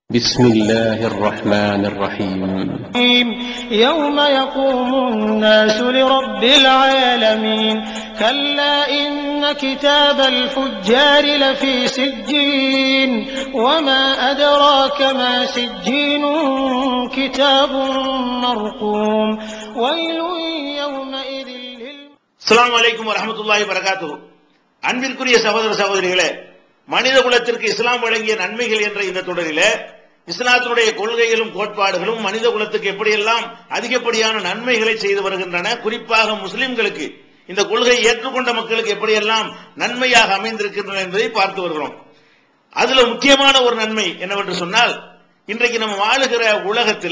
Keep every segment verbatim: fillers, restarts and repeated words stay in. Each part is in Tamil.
بسم الله الرحمن الرحيم يوم يقوم الناس لرب العالمين كلا إن كتاب الفجار لفي سجين وما أدراك ما سجين كتاب مرقوم ويل يومئذ السلام عليكم ورحمة الله وبركاته. அன்பிற்குரிய சகோதர சகோதரிகளே, மனித குலத்திற்கு இஸ்லாம் வழங்கிய நன்மைகள் என்ற இந்த தொடரிலே இஸ்லாத்தினுடைய கொள்கைகளும் கோட்பாடுகளும் மனித குலத்துக்கு எப்படியெல்லாம் அதிகப்படியான நன்மைகளை செய்து வருகின்றன, குறிப்பாக முஸ்லிம்களுக்கு இந்த கொள்கையை ஏற்றுக்கொண்ட மக்களுக்கு எப்படியெல்லாம் நன்மையாக அமைந்திருக்கின்றன என்பதை பார்த்து வருகிறோம். அதுல முக்கியமான ஒரு நன்மை என்னவென்று சொன்னால், இன்றைக்கு நம்ம வாழுகிற உலகத்தில்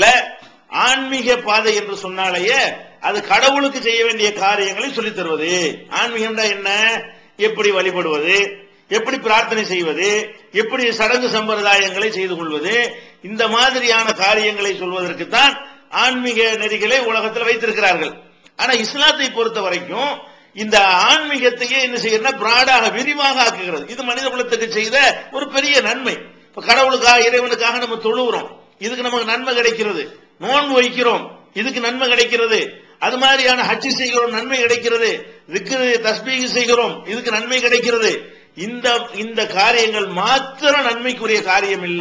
ஆன்மீக பாதை என்று சொன்னாலேயே அது கடவுளுக்கு செய்ய வேண்டிய காரியங்களை சொல்லித் தருவது. ஆன்மீகம் என்ன, எப்படி வழிபடுவது, எப்படி பிரார்த்தனை செய்வது, எப்படி சடங்கு சம்பிரதாயங்களை செய்து கொள்வது, இந்த மாதிரியான காரியங்களை சொல்வதற்கு தான் ஆன்மீக நெறிகளை உலகத்தில் வைத்திருக்கிறார்கள். ஆனா இஸ்லாத்தை பொறுத்த வரைக்கும் இந்த ஆன்மீகத்தையே என்ன செய்யறதுன்னா பிராடாக விரிவாக ஆக்குகிறது. இது மனித குலத்துக்கு செய்த ஒரு பெரிய நன்மை. இப்ப கடவுளுக்காக இறைவனுக்காக நம்ம தொழுகிறோம், இதுக்கு நமக்கு நன்மை கிடைக்கிறது. நோன்பு வைக்கிறோம், இதுக்கு நன்மை கிடைக்கிறது. அது மாதிரியான ஹஜ் செய்கிறோம், நன்மை கிடைக்கிறது. திக்ரு தஸ்பீஹ் செய்கிறோம், இதுக்கு நன்மை கிடைக்கிறது. இந்த இந்த காரியங்கள் மாத்திர நன்மைக்குரிய காரியம் இல்ல.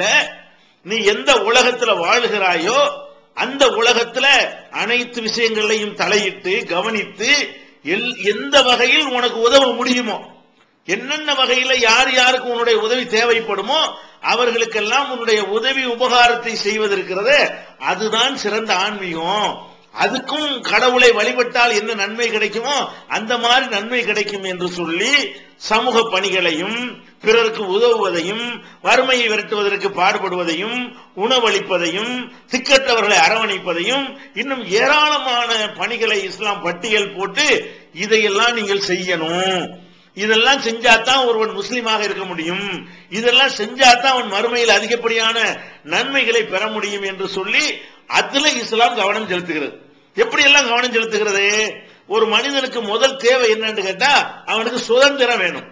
நீ எந்த உலகத்துல வாழ்கிறாயோ அந்த உலகத்துல அனைத்து விஷயங்களையும் தலையிட்டு கவனித்து எந்த வகையில் உனக்கு உதவ முடியுமோ, என்னென்ன வகையில யார் யாருக்கு உன்னுடைய உதவி தேவைப்படுமோ அவர்களுக்கெல்லாம் உன்னுடைய உதவி உபகாரத்தை செய்வதற்கிறது. அதுதான் சிறந்த ஆன்மீகம். அதுக்கும் கடவுளை வழிபட்டால் என்ன நன்மை கிடைக்குமோ அந்த மாதிரி நன்மை கிடைக்கும் என்று சொல்லி சமூக பணிகளையும் பிறருக்கு உதவுவதையும் வறுமையை விரட்டுவதற்கு பாடுபடுவதையும் உணவளிப்பதையும் திக்கற்றவர்களை அரவணைப்பதையும் இன்னும் ஏராளமான பணிகளை இஸ்லாம் பட்டியல் போட்டு இதையெல்லாம் நீங்கள் செய்யணும், இதெல்லாம் செஞ்சாதான் ஒருவன் முஸ்லீமாக இருக்க முடியும், இதெல்லாம் செஞ்சாதான் அவன் மறுமையில் அதிகப்படியான நன்மைகளை பெற முடியும் என்று சொல்லி அதுல இஸ்லாம் கவனம் செலுத்துகிறது. எப்படி எல்லாம் கவனம் செலுத்துகிறது? ஒரு மனிதனுக்கு முதல் தேவை என்னன்னு கேட்டா அவனுக்கு சுதந்திரம் வேணும்.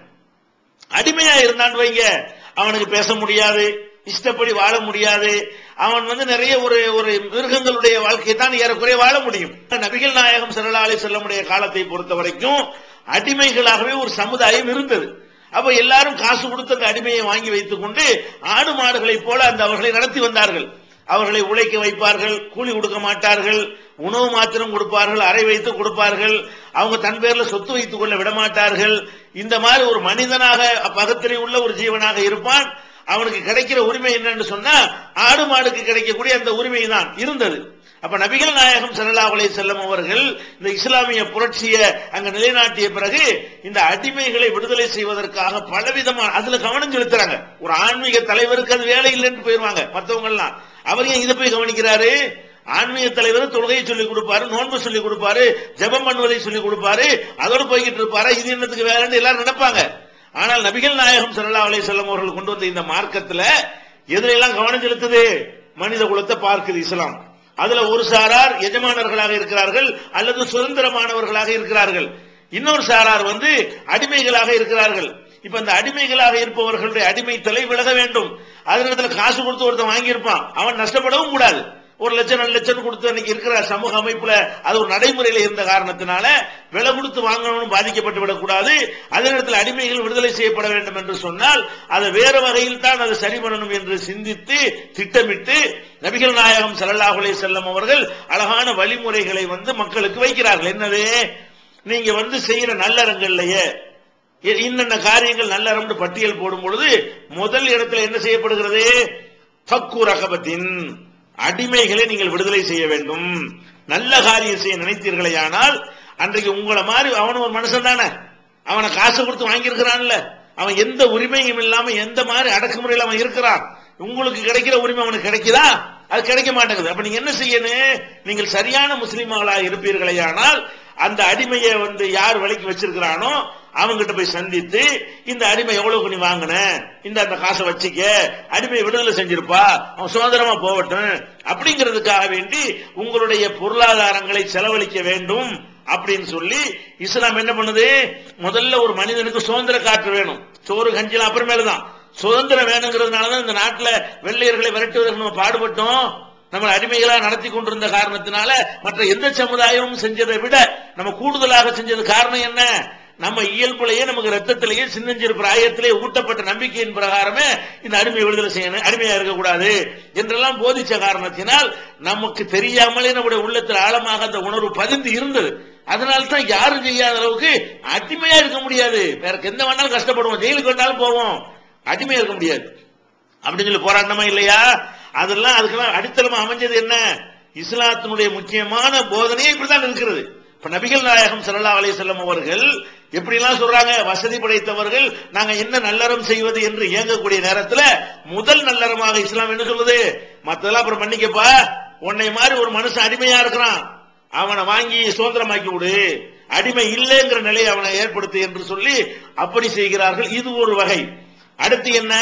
அடிமையா இருந்தான்னு வைங்க, அவனுக்கு பேச முடியாது, இஷ்டப்படி வாழ முடியாது. அவன் வந்து நிறைய ஒரு ஒரு மிருகங்களுடைய வாழ்க்கையை தான் ஏறக்குறைய வாழ முடியும். நபிகள் நாயகம் ஸல்லல்லாஹு அலைஹி வஸல்லமுடைய காலத்தை பொறுத்த வரைக்கும் அடிமைகளாகவே ஒரு சமுதாயம் இருந்தது. அப்ப எல்லாரும் காசு கொடுத்து அந்த அடிமையை வாங்கி வைத்துக் கொண்டு ஆடு மாடுகளை போல அந்த அவர்களை நடத்தி வந்தார்கள். அவர்களை உழைக்க வைப்பார்கள், கூலி கொடுக்க மாட்டார்கள், உணவு மாத்திரம் கொடுப்பார்கள், அறை வைத்து கொடுப்பார்கள். அவங்க தன் பேர்ல சொத்து வைத்துக் கொள்ள விடமாட்டார்கள். இந்த மாதிரி ஒரு மனிதனாக பகத்திரை உள்ள ஒரு ஜீவனாக இருப்பான். அவனுக்கு கிடைக்கிற உரிமை என்னன்னு சொன்னா ஆடு மாடுக்கு கிடைக்கக்கூடிய அந்த உரிமை தான் இருந்தது. அப்ப நபிகள் நாயகம் ஸல்லல்லாஹு அலைஹி வஸல்லம் அவர்கள் இந்த இஸ்லாமிய புரட்சியை அங்க நிலைநாட்டிய பிறகு இந்த அடிமைகளை விடுதலை செய்வதற்காக பலவிதமான அதுல கவனம் செலுத்துறாங்க. ஒரு ஆன்மீக தலைவருக்கு அது வேலை இல்லைன்னு போயிருவாங்க மற்றவங்க எல்லாம். அவர் ஏன் இதை போய் கவனிக்கிறாரு? ஆன்மீக தலைவர் தொழுகையை சொல்லிக் கொடுப்பாரு, நோன்பு சொல்லிக் கொடுப்பாரு, ஜெபம் பண்ணுவதை சொல்லிக் கொடுப்பாரு, அதோடு போய்கிட்டு இருப்பாரு. இது என்னத்துக்கு வேலைன்னு எல்லாரும் நினைப்பாங்க. ஆனால் நபிகள் நாயகம் ஸல்லல்லாஹு அலைஹி வஸல்லம் அவர்கள் கொண்டு வந்த இந்த மார்க்கத்துல எதுல எல்லாம் கவனம் செலுத்துது? மனித குலத்தை பார்க்குது இஸ்லாம். அதுல ஒரு சாரார் எஜமானர்களாக இருக்கிறார்கள் அல்லது சுதந்திரமானவர்களாக இருக்கிறார்கள், இன்னொரு சாரார் வந்து அடிமைகளாக இருக்கிறார்கள். இப்ப இந்த அடிமைகளாக இருப்பவர்களுடைய அடிமை தலை விலக வேண்டும். அதனிடத்துல காசு கொடுத்து ஒருத்தன் வாங்கியிருப்பான், அவன் நஷ்டப்படவும் கூடாது. ஒரு லட்சம் ரெண்டு லட்சம் கொடுத்து அன்னைக்கு இருக்கிற சமூக அமைப்புல அது ஒரு நடைமுறையில இருந்த காரணத்தினால விலை கொடுத்து வாங்கணும் பாதிக்கப்பட்டு விடக்கூடாது. அதே நேரத்தில் அடிமைகள் விடுதலை செய்யப்பட வேண்டும் என்று சொன்னால் அதை வேற வகையில் தான் அதை சரி பண்ணணும் என்று சிந்தித்து திட்டமிட்டு நபிகள் நாயகம் ஸல்லல்லாஹு அலைஹி வஸல்லம் அவர்கள் அழகான வழிமுறைகளை வந்து மக்களுக்கு வைக்கிறார்கள். என்னது? நீங்க வந்து செய்யற நல்லறங்கள்லயே இன்னென்ன காரியங்கள் நல்லறம் பட்டியல் போடும் பொழுது முதல் இடத்துல என்ன செய்யப்படுகிறது? ஃபக்கு ரகபத்தின், அடிமைகளை நீங்கள் விடுதலை செய்ய வேண்டும். நல்ல காரியம் செய்ய நினைத்தீர்களே ஆனால் அன்றைக்கு உங்களை மாதிரி அவன் ஒரு மனுஷன் தானே, அவனை காசு கொடுத்து வாங்கியிருக்கிறான்ல, அவன் எந்த உரிமையும் இல்லாம எந்த மாதிரி அடக்குமுறையில் அவன் இருக்கிறான். உங்களுக்கு கிடைக்கிற உரிமை அவனுக்கு கிடைக்குதா? அது கிடைக்க மாட்டேங்குது. அப்ப நீங்க என்ன செய்யணும்? நீங்கள் சரியான முஸ்லிம்களாக இருப்பீர்களே ஆனால் அந்த அடிமையை வந்து யார் விலைக்கு வச்சிருக்கிறானோ அவங்கிட்ட போய் சந்தித்து இந்த அடிமை எவ்வளவு நீ வாங்கின, இந்த அந்த காசை வச்சுக்க, அடிமையை விடுதலை செஞ்சிருப்பா, அவன் சுதந்திரமா போகட்டும் அப்படிங்கிறதுக்காக வேண்டி உங்களுடைய பொருளாதாரங்களை செலவழிக்க வேண்டும் அப்படின்னு சொல்லி இஸ்லாம் என்ன பண்ணுது? முதல்ல ஒரு மனிதனுக்கு சுதந்திர காற்று வேணும். சோறு கஞ்சிலாம் அப்புறமேலதான், சுதந்திரம் வேணுங்கிறதுனாலதான் இந்த நாட்டுல வெள்ளையர்களை விரட்டுவதற்கு நம்ம பாடுபட்டோம். நம்ம அடிமைகளா நடத்தி கொண்டிருந்த காரணத்தினால மற்ற எந்த சமுதாயமும் செஞ்சதை விட நம்ம கூடுதலாக செஞ்சது காரணம் என்ன? நம்ம இயல்புலையே நமக்கு ரத்தத்திலேயே சின்னஞ்சிறு பிராயத்திலே ஊட்டப்பட்ட நம்பிக்கையின் பிரகாரமே இந்த அடிமை விடுதலை செய்யணும், அடிமையா இருக்கக்கூடாது என்றெல்லாம் போதிச்ச காரணத்தினால் நமக்கு தெரியாமலே நம்முடைய உள்ளத்தில் ஆழமாக அந்த உணர்வு பதிந்து இருந்தது. அதனால்தான் யாரும் செய்யாத அளவுக்கு அடிமையா இருக்க முடியாது. வேற எந்த வேணாலும் கஷ்டப்படுவோம், ஜெயிலுக்கு வந்தாலும் போவோம், அடிமையா இருக்க முடியாது அப்படின்னு சொல்லி போராட்டமா இல்லையா? அதெல்லாம் அதுக்கெல்லாம் அடித்தளமா அமைஞ்சது என்ன? இஸ்லாத்தினுடைய முக்கியமான போதனையே இப்படிதான் இருக்கிறது. இப்ப நபிகள் நாயகம் ஸல்லல்லாஹு அலைஹி வஸல்லம் அவர்கள் எப்படி எல்லாம் சொல்றாங்க, வசதி படைத்தவர்கள் நாங்க என்ன நல்லறம் செய்வது என்று இயங்கக்கூடிய நேரத்துல முதல் நல்லறமாக இஸ்லாம் என்ன சொல்லுது? மத்ததெல்லாம் அப்புறம் பண்ணிக்கப்பா, உன்னை மாதிரி ஒரு மனுஷன் அடிமையா இருக்கிறான், அவனை வாங்கி சுதந்திரமாக்கி விடு, அடிமை இல்லைங்கிற நிலையை அவனை ஏற்படுத்து என்று சொல்லி அப்படி செய்கிறார்கள். இது ஒரு வகை. அடுத்து என்ன?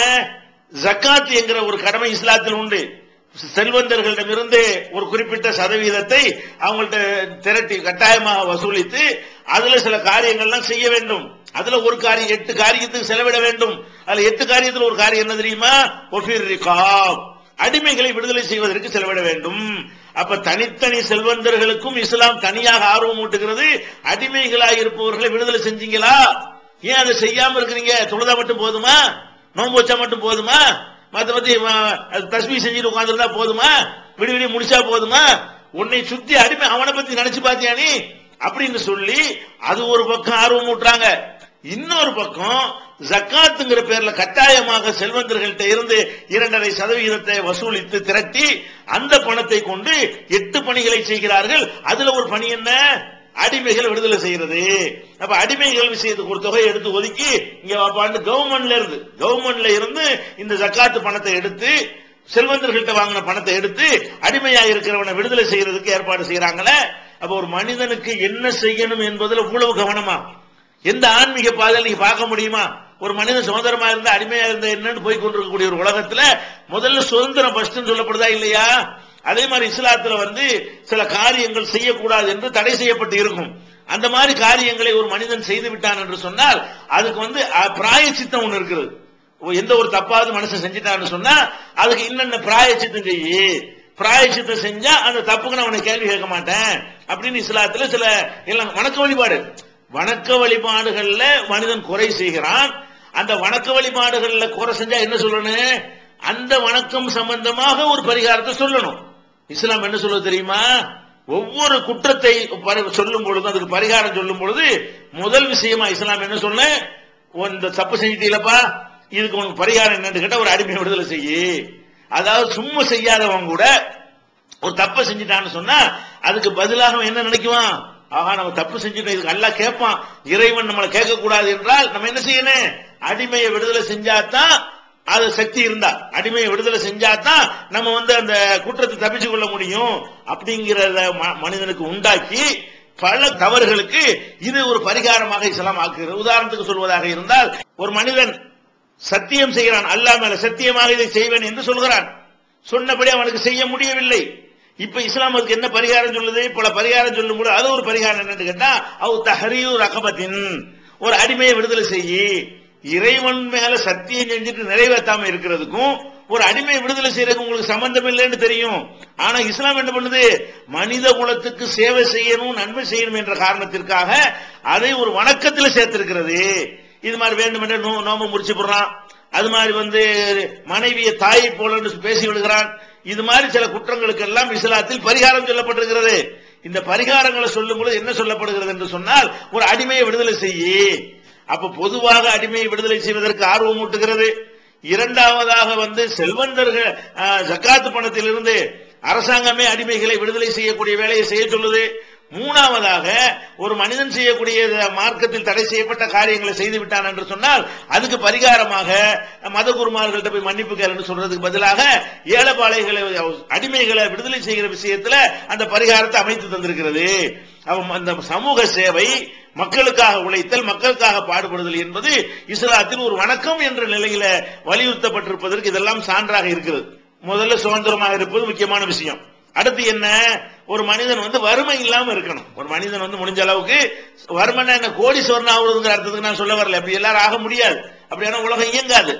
ஜக்காத் என்கிற ஒரு கடமை இஸ்லாத்தில் உண்டு. செல்வந்தர்களிடமிருந்து ஒரு குறிப்பிட்ட சதவீதத்தை அவங்கள்ட்ட திரட்டி கட்டாயமாக வசூலித்து அதுல சில காரியங்கள்லாம் செய்ய வேண்டும். அதுல ஒரு காரியம் எட்டு காரியத்துக்கு செலவிட வேண்டும். அதுல எட்டு காரியத்தில் ஒரு காரியம் என்ன தெரியுமா? ஒஃபிர் ரிகாப், அடிமைகளை விடுதலை செய்வதற்கு செலவிட வேண்டும். அப்ப தனித்தனி செல்வந்தர்களுக்கும் இஸ்லாம் தனியாக ஆர்வம் ஊட்டுகிறது. அடிமைகளாக இருப்பவர்களை விடுதலை செஞ்சீங்களா? ஏன் அதை செய்யாம இருக்கிறீங்க? தொழுதா மட்டும் போதுமா? நோன்பு வச்சா மட்டும் போதுமா? மத்த பத்தி தஸ்பீ செஞ்சுட்டு உட்கார்ந்துருந்தா போதுமா? விடி விடி முடிச்சா போதுமா? உன்னை சுத்தி அடிமை அவனை பத்தி நினைச்சு பாத்தியா நீ அப்படின்னு சொல்லி அது ஒரு பக்கம் ஆர்வம் ஊட்டுறாங்க. இன்னொரு பக்கம் ஜக்காத்துங்கிற பேர்ல கட்டாயமாக செல்வந்தர்கள்ட்ட இருந்து இரண்டரை சதவீதத்தை வசூலித்து திரட்டி அந்த பணத்தை கொண்டு எட்டு பணிகளை செய்கிறார்கள். அதுல ஒரு பணி என்ன? அடிமைகள் விடுதலை செய்யறது. அப்ப அடிமைகள் விஷயத்துக்கு ஒரு தொகையை எடுத்து ஒதுக்கி இங்க வாப்பாண்டு கவர்மெண்ட்ல இருந்து கவர்மெண்ட்ல இருந்து இந்த ஜக்காத்து பணத்தை எடுத்து செல்வந்தர்கள்ட்ட வாங்கின பணத்தை எடுத்து அடிமையா இருக்கிறவனை விடுதலை செய்யறதுக்கு ஏற்பாடு செய்யறாங்களே. அப்ப ஒரு மனிதனுக்கு என்ன செய்யணும் என்பதுல இவ்வளவு கவனமா எந்த ஆன்மீக பாதையில் நீங்க பார்க்க முடியுமா? ஒரு மனிதன் சுதந்திரமா இருந்த அடிமையா இருந்த என்னன்னு போய் கொண்டிருக்கக்கூடிய ஒரு உலகத்துல முதல்ல சுதந்திரம் ஃபர்ஸ்ட் சொல்லப்படுதா இல்லையா? அதே மாதிரி இஸ்லாத்துல வந்து சில காரியங்கள் செய்யக்கூடாது என்று தடை செய்யப்பட்டு இருக்கும். அந்த மாதிரி காரியங்களை ஒரு மனிதன் செய்து விட்டான் என்று சொன்னால் அதுக்கு வந்து பிராயச்சித்தம் ஒண்ணு இருக்கிறது. எந்த ஒரு தப்பாவது மனுஷன் செஞ்சிட்டான்னு சொன்னா அதுக்கு இன்னென்ன பிராயச்சித்தம் செய்யி, பிராயச்சித்தம் செஞ்சா அந்த தப்புக்கு நான் அவனை கேள்வி கேட்க மாட்டேன் அப்படின்னு இஸ்லாத்துல சில எல்லாம் வணக்க வழிபாடு வணக்க வழிபாடுகள்ல மனிதன் குறை செய்கிறான். அந்த வணக்க வழிபாடுகள்ல குறை செஞ்சா என்ன சொல்லணும்? அந்த வணக்கம் சம்பந்தமாக ஒரு பரிகாரத்தை சொல்லணும். இஸ்லாம் என்ன சொல்ல தெரியுமா? ஒவ்வொரு குற்றத்தை சொல்லும் பொழுது அதுக்கு பரிகாரம் சொல்லும் பொழுது முதல் விஷயமா இஸ்லாம் என்ன சொல்ல, இந்த தப்பு செஞ்சிட்டீங்களப்பா, இதுக்கு உனக்கு பரிகாரம் என்னன்னு கேட்டா ஒரு அடிமை விடுதலை செய்யி. அதாவது சும்மா செய்யாதவங்க கூட ஒரு தப்பை செஞ்சிட்டான்னு சொன்னா அதுக்கு பதிலாக என்ன நினைக்குவான்? ஆகா நம்ம தப்பு செஞ்சுட்டோம், இதுக்கு அல்லாஹ் கேட்பான், இறைவன் நம்மளை கேட்க கூடாது என்றால் நம்ம என்ன செய்யணும்? அடிமையை விடுதலை செஞ்சாதான், அது சக்தி இருந்தா அடிமையை விடுதலை செஞ்சாதான் நம்ம வந்து அந்த குற்றத்தை தப்பிச்சு கொள்ள முடியும் அப்படிங்கிறத மனிதனுக்கு உண்டாக்கி பல தவறுகளுக்கு இது ஒரு பரிகாரமாக இஸ்லாம் ஆக்குகிறது. உதாரணத்துக்கு சொல்வதாக இருந்தால் ஒரு மனிதன் சத்தியம் செய்கிறான், அல்லாஹ் மேல சத்தியமாக இதை செய்வேன் என்று சொல்கிறான், சொன்னபடி அவனுக்கு செய்ய முடியவில்லை. இப்ப இஸ்லாம் அதுக்கு என்ன பரிகாரம் சொல்லுது? பல பரிகாரம் சொல்லும் போது அது ஒரு பரிகாரம் என்னன்னு கேட்டா அவு தஹரீரு ரகபத்தின், ஒரு அடிமையை விடுதலை செய்யி. இறைவன் மேல சத்தியம் செஞ்சுட்டு நிறைவேற்றாம இருக்கிறதுக்கும் ஒரு அடிமையை விடுதலை செய்யறதுக்கு உங்களுக்கு சம்பந்தம் இல்லைன்னு தெரியும். ஆனா இஸ்லாம் என்ன பண்ணுது? மனித குலத்துக்கு சேவை செய்யணும், நன்மை செய்யணும் என்ற காரணத்திற்காக அதை ஒரு வணக்கத்தில் சேர்த்திருக்கிறது. இது மாதிரி வேண்டும் என்று நோம்பு முடிச்சு போடுறான், அது மாதிரி வந்து மனைவியை தாயை போல பேசி விடுகிறான். இது மாதிரி சில குற்றங்களுக்கு எல்லாம் இஸ்லாத்தில் பரிகாரம் சொல்லப்பட்டிருக்கிறது. இந்த பரிகாரங்களை சொல்லும் பொழுது என்ன சொல்லப்படுகிறது என்று சொன்னால் ஒரு அடிமையை விடுதலை செய்யி. அப்ப பொதுவாக அடிமையை விடுதலை செய்வதற்கு ஆர்வம் ஊட்டுகிறது. இரண்டாவதாக வந்து செல்வந்தர்கள் ஜக்காத்து பணத்திலிருந்து அரசாங்கமே அடிமைகளை விடுதலை செய்யக்கூடிய வேலையை செய்ய சொல்லுது. மூணாவதாக ஒரு மனிதன் செய்யக்கூடிய மார்க்கத்தில் தடை செய்யப்பட்ட காரியங்களை செய்து விட்டான் என்று சொன்னால் அதுக்கு பரிகாரமாக மத குருமார்கள்ட்ட போய் மன்னிப்பு கேளுன்னு சொல்றதுக்கு பதிலாக ஏழைப்பாளைகளை அடிமைகளை விடுதலை செய்கிற விஷயத்துல அந்த பரிகாரத்தை அமைத்து தந்திருக்கிறது. அந்த சமூக சேவை, மக்களுக்காக உழைத்தல், மக்களுக்காக பாடுபடுதல் என்பது இஸ்லாத்தில் ஒரு வணக்கம் என்ற நிலையில வலியுறுத்தப்பட்டிருப்பதற்கு இதெல்லாம் சான்றாக இருக்கிறது. முதல்ல சுதந்திரமாக இருப்பது முக்கியமான விஷயம். அடுத்து என்ன? ஒரு மனிதன் வந்து வறுமை இல்லாம இருக்கணும். ஒரு மனிதன் வந்து முடிஞ்ச அளவுக்கு வறுமை என்ன கோடீஸ்வரன் ஆகுறதுங்கிற அர்த்தத்துக்கு நான் சொல்ல வரல. அப்படி எல்லாரும் ஆக முடியாது, அப்படியான உலகம் இயங்காது.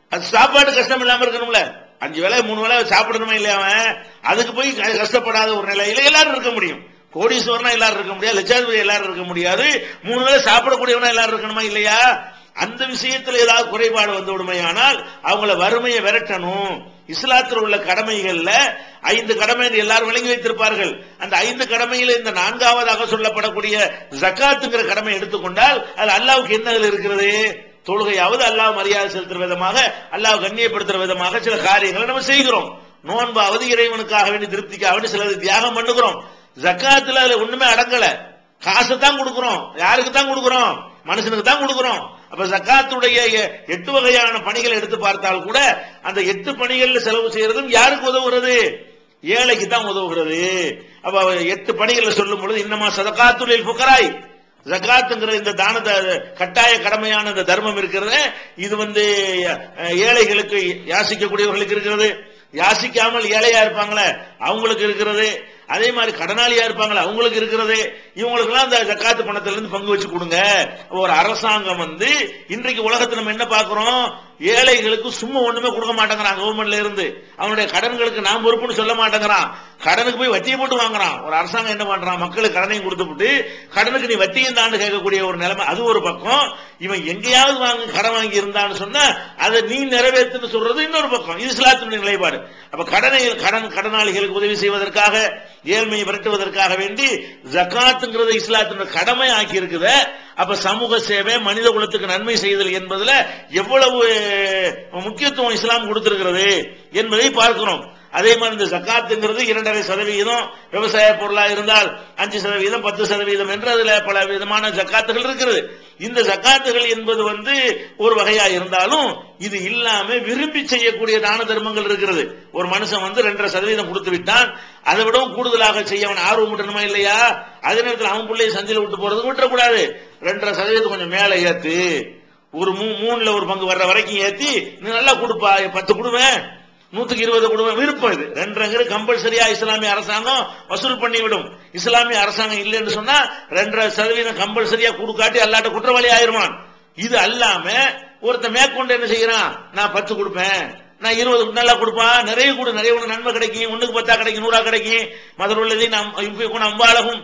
அது சாப்பாடு கஷ்டம் இல்லாம இருக்கணும்ல, அஞ்சு வேளை மூணு வேளை சாப்பிடணுமா இல்லையா, அவன் அதுக்கு போய் கஷ்டப்படாத ஒரு நிலையில எல்லாரும் இருக்க முடியும். கோடீஸ்வரனா எல்லாரும் இருக்க முடியாது, லட்சாதிபதி எல்லாரும் இருக்க முடியாது, மூணு வேளை சாப்பிடக்கூடியவனா எல்லாரும் இருக்கணுமா இல்லையா? அந்த விஷயத்தில் ஏதாவது குறைபாடு வந்து விடுமையானால் அவங்கள வறுமையை விரட்டணும். இஸ்லாத்தில் உள்ள கடமைகள்ல ஐந்து கடமை எல்லாரும் விளங்கி வைத்திருப்பார்கள். அந்த ஐந்து கடமையில இந்த நான்காவதாக சொல்லப்படக்கூடிய ஜக்காத்துங்கிற கடமை எடுத்துக்கொண்டால் அது அல்லாஹ்வுக்கு என்ன இருக்கிறது? தொழுகையாவது அல்லாஹ் மரியாதை செலுத்துற விதமாக, அல்லாஹ் கண்ணியப்படுத்துற விதமாக சில காரியங்களை நம்ம செய்கிறோம். நோன்பாவது இறைவனுக்காக வேண்டி திருப்திக்காக வேண்டி சிலது தியாகம் பண்ணுகிறோம். ஜக்காத்துல அதுல ஒண்ணுமே அடங்கல, காசை தான் கொடுக்கிறோம். யாருக்கு தான் கொடுக்கிறோம்? மனுஷனுக்கு தான் கொடுக்கிறோம். அப்ப ஜக்காத்துடைய எட்டு வகையான பணிகளை எடுத்து பார்த்தால் கூட அந்த எட்டு பணிகள்ல செலவு செய்யறதும் யாருக்கு உதவுகிறது? ஏழைக்கு தான் உதவுகிறது. அப்ப எட்டு பணிகளை சொல்லும் பொழுது இன்னமா சதகாத்துல் ஃபுகராய், ஜகாத்துங்கிற இந்த தான கட்டாய கடமையான இந்த தர்மம் இருக்கிறது, இது வந்து ஏழைகளுக்கு யாசிக்கக்கூடியவர்களுக்கு இருக்கிறது, யாசிக்காமல் ஏழையா இருப்பாங்களே அவங்களுக்கு இருக்கிறது, அதே மாதிரி கடனாளியா இருப்பாங்களே அவங்களுக்கு இருக்கிறது. இவங்களுக்கு எல்லாம் இந்த ஜக்காத்து பணத்திலிருந்து பங்கு வச்சு கொடுங்க. ஒரு அரசாங்கம் வந்து இன்றைக்கு உலகத்தில் நம்ம என்ன பார்க்கிறோம்? ஏழைகளுக்கு சும்மா ஒண்ணுமே கொடுக்க மாட்டேங்கிறான். கவர்மெண்ட்ல இருந்து அவனுடைய கடன்களுக்கு நான் பொறுப்புன்னு சொல்ல மாட்டேங்கிறான். கடனுக்கு போய் வட்டியை போட்டு வாங்குறான். ஒரு அரசாங்கம் என்ன பண்றான்? மக்களுக்கு கடனையும் கொடுத்துட்டு கடனுக்கு நீ வட்டியும் தாண்டு கேட்கக்கூடிய ஒரு நிலைமை. அது ஒரு பக்கம். இவன் எங்கேயாவது வாங்கி கடன் வாங்கி இருந்தான்னு சொன்னா அதை நீ நிறைவேற்றுன்னு சொல்றது இன்னொரு பக்கம். இது இஸ்லாத்தினுடைய நிலைப்பாடு. அப்ப கடனை கடன் கடனாளிகளுக்கு உதவி செய்வதற்காக, ஏழ்மையை விரட்டுவதற்காக வேண்டி ஜகாத்துங்கிறத இஸ்லாத்தினுடைய கடமை ஆக்கி இருக்குது. அப்ப சமூக சேவை, மனித குலத்துக்கு நன்மை செய்தல் என்பதுல எவ்வளவு முக்கியத்துவம் இஸ்லாம் கொடுத்திருக்கிறது என்பதை பார்க்கிறோம். அதே மாதிரி இந்த ஜக்காத்துங்கிறது இரண்டரை சதவீதம் விவசாய பொருளா இருந்தால் அஞ்சு சதவீதம் பத்து சதவீதம் என்று அதுல பல விதமான ஜக்காத்துகள் இருக்கிறது. இந்த ஜக்காத்துகள் என்பது வந்து ஒரு வகையா இருந்தாலும் இது இல்லாம விரும்பி செய்யக்கூடிய தான தர்மங்கள் இருக்கிறது. ஒரு மனுஷன் வந்து ரெண்டரை சதவீதம் கொடுத்து விட்டான், அதை விடவும் கூடுதலாக செய்ய அவன் ஆர்வம் விட்டணுமா இல்லையா? அதே நேரத்தில் அவன் பிள்ளையை சந்தையில் விட்டு போறது விட்டுறக்கூடாது. ரெண்டரை சதவீதம் கொஞ்சம் மேல ஏத்து, ஒரு மூணுல ஒரு பங்கு வர்ற வரைக்கும் ஏத்தி நீ நல்லா கொடுப்பா, பத்து கொடுவேன், நூத்துக்கு இருபது கொடுவேன், விருப்பம். இது ரெண்டரை கம்பல்சரியா இஸ்லாமிய அரசாங்கம் வசூல் பண்ணிவிடும். இஸ்லாமிய அரசாங்கம் இல்லைன்னு சொன்னா ரெண்டரை சதவீதம் கம்பல்சரியா கொடுக்காட்டி அல்லாட்ட குற்றவாளி ஆயிருவான். இது அல்லாம ஒருத்த மேற்கொண்டு என்ன செய்யறான்? நான் பத்து கொடுப்பேன், நான் இருபது நல்லா கொடுப்பான், நிறைய கூட நிறைய ஒன்று நன்மை கிடைக்கும், ஒண்ணுக்கு பத்தா கிடைக்கும், நூறா கிடைக்கும். மதர் உள்ளதை நாம் அம்பாலகும்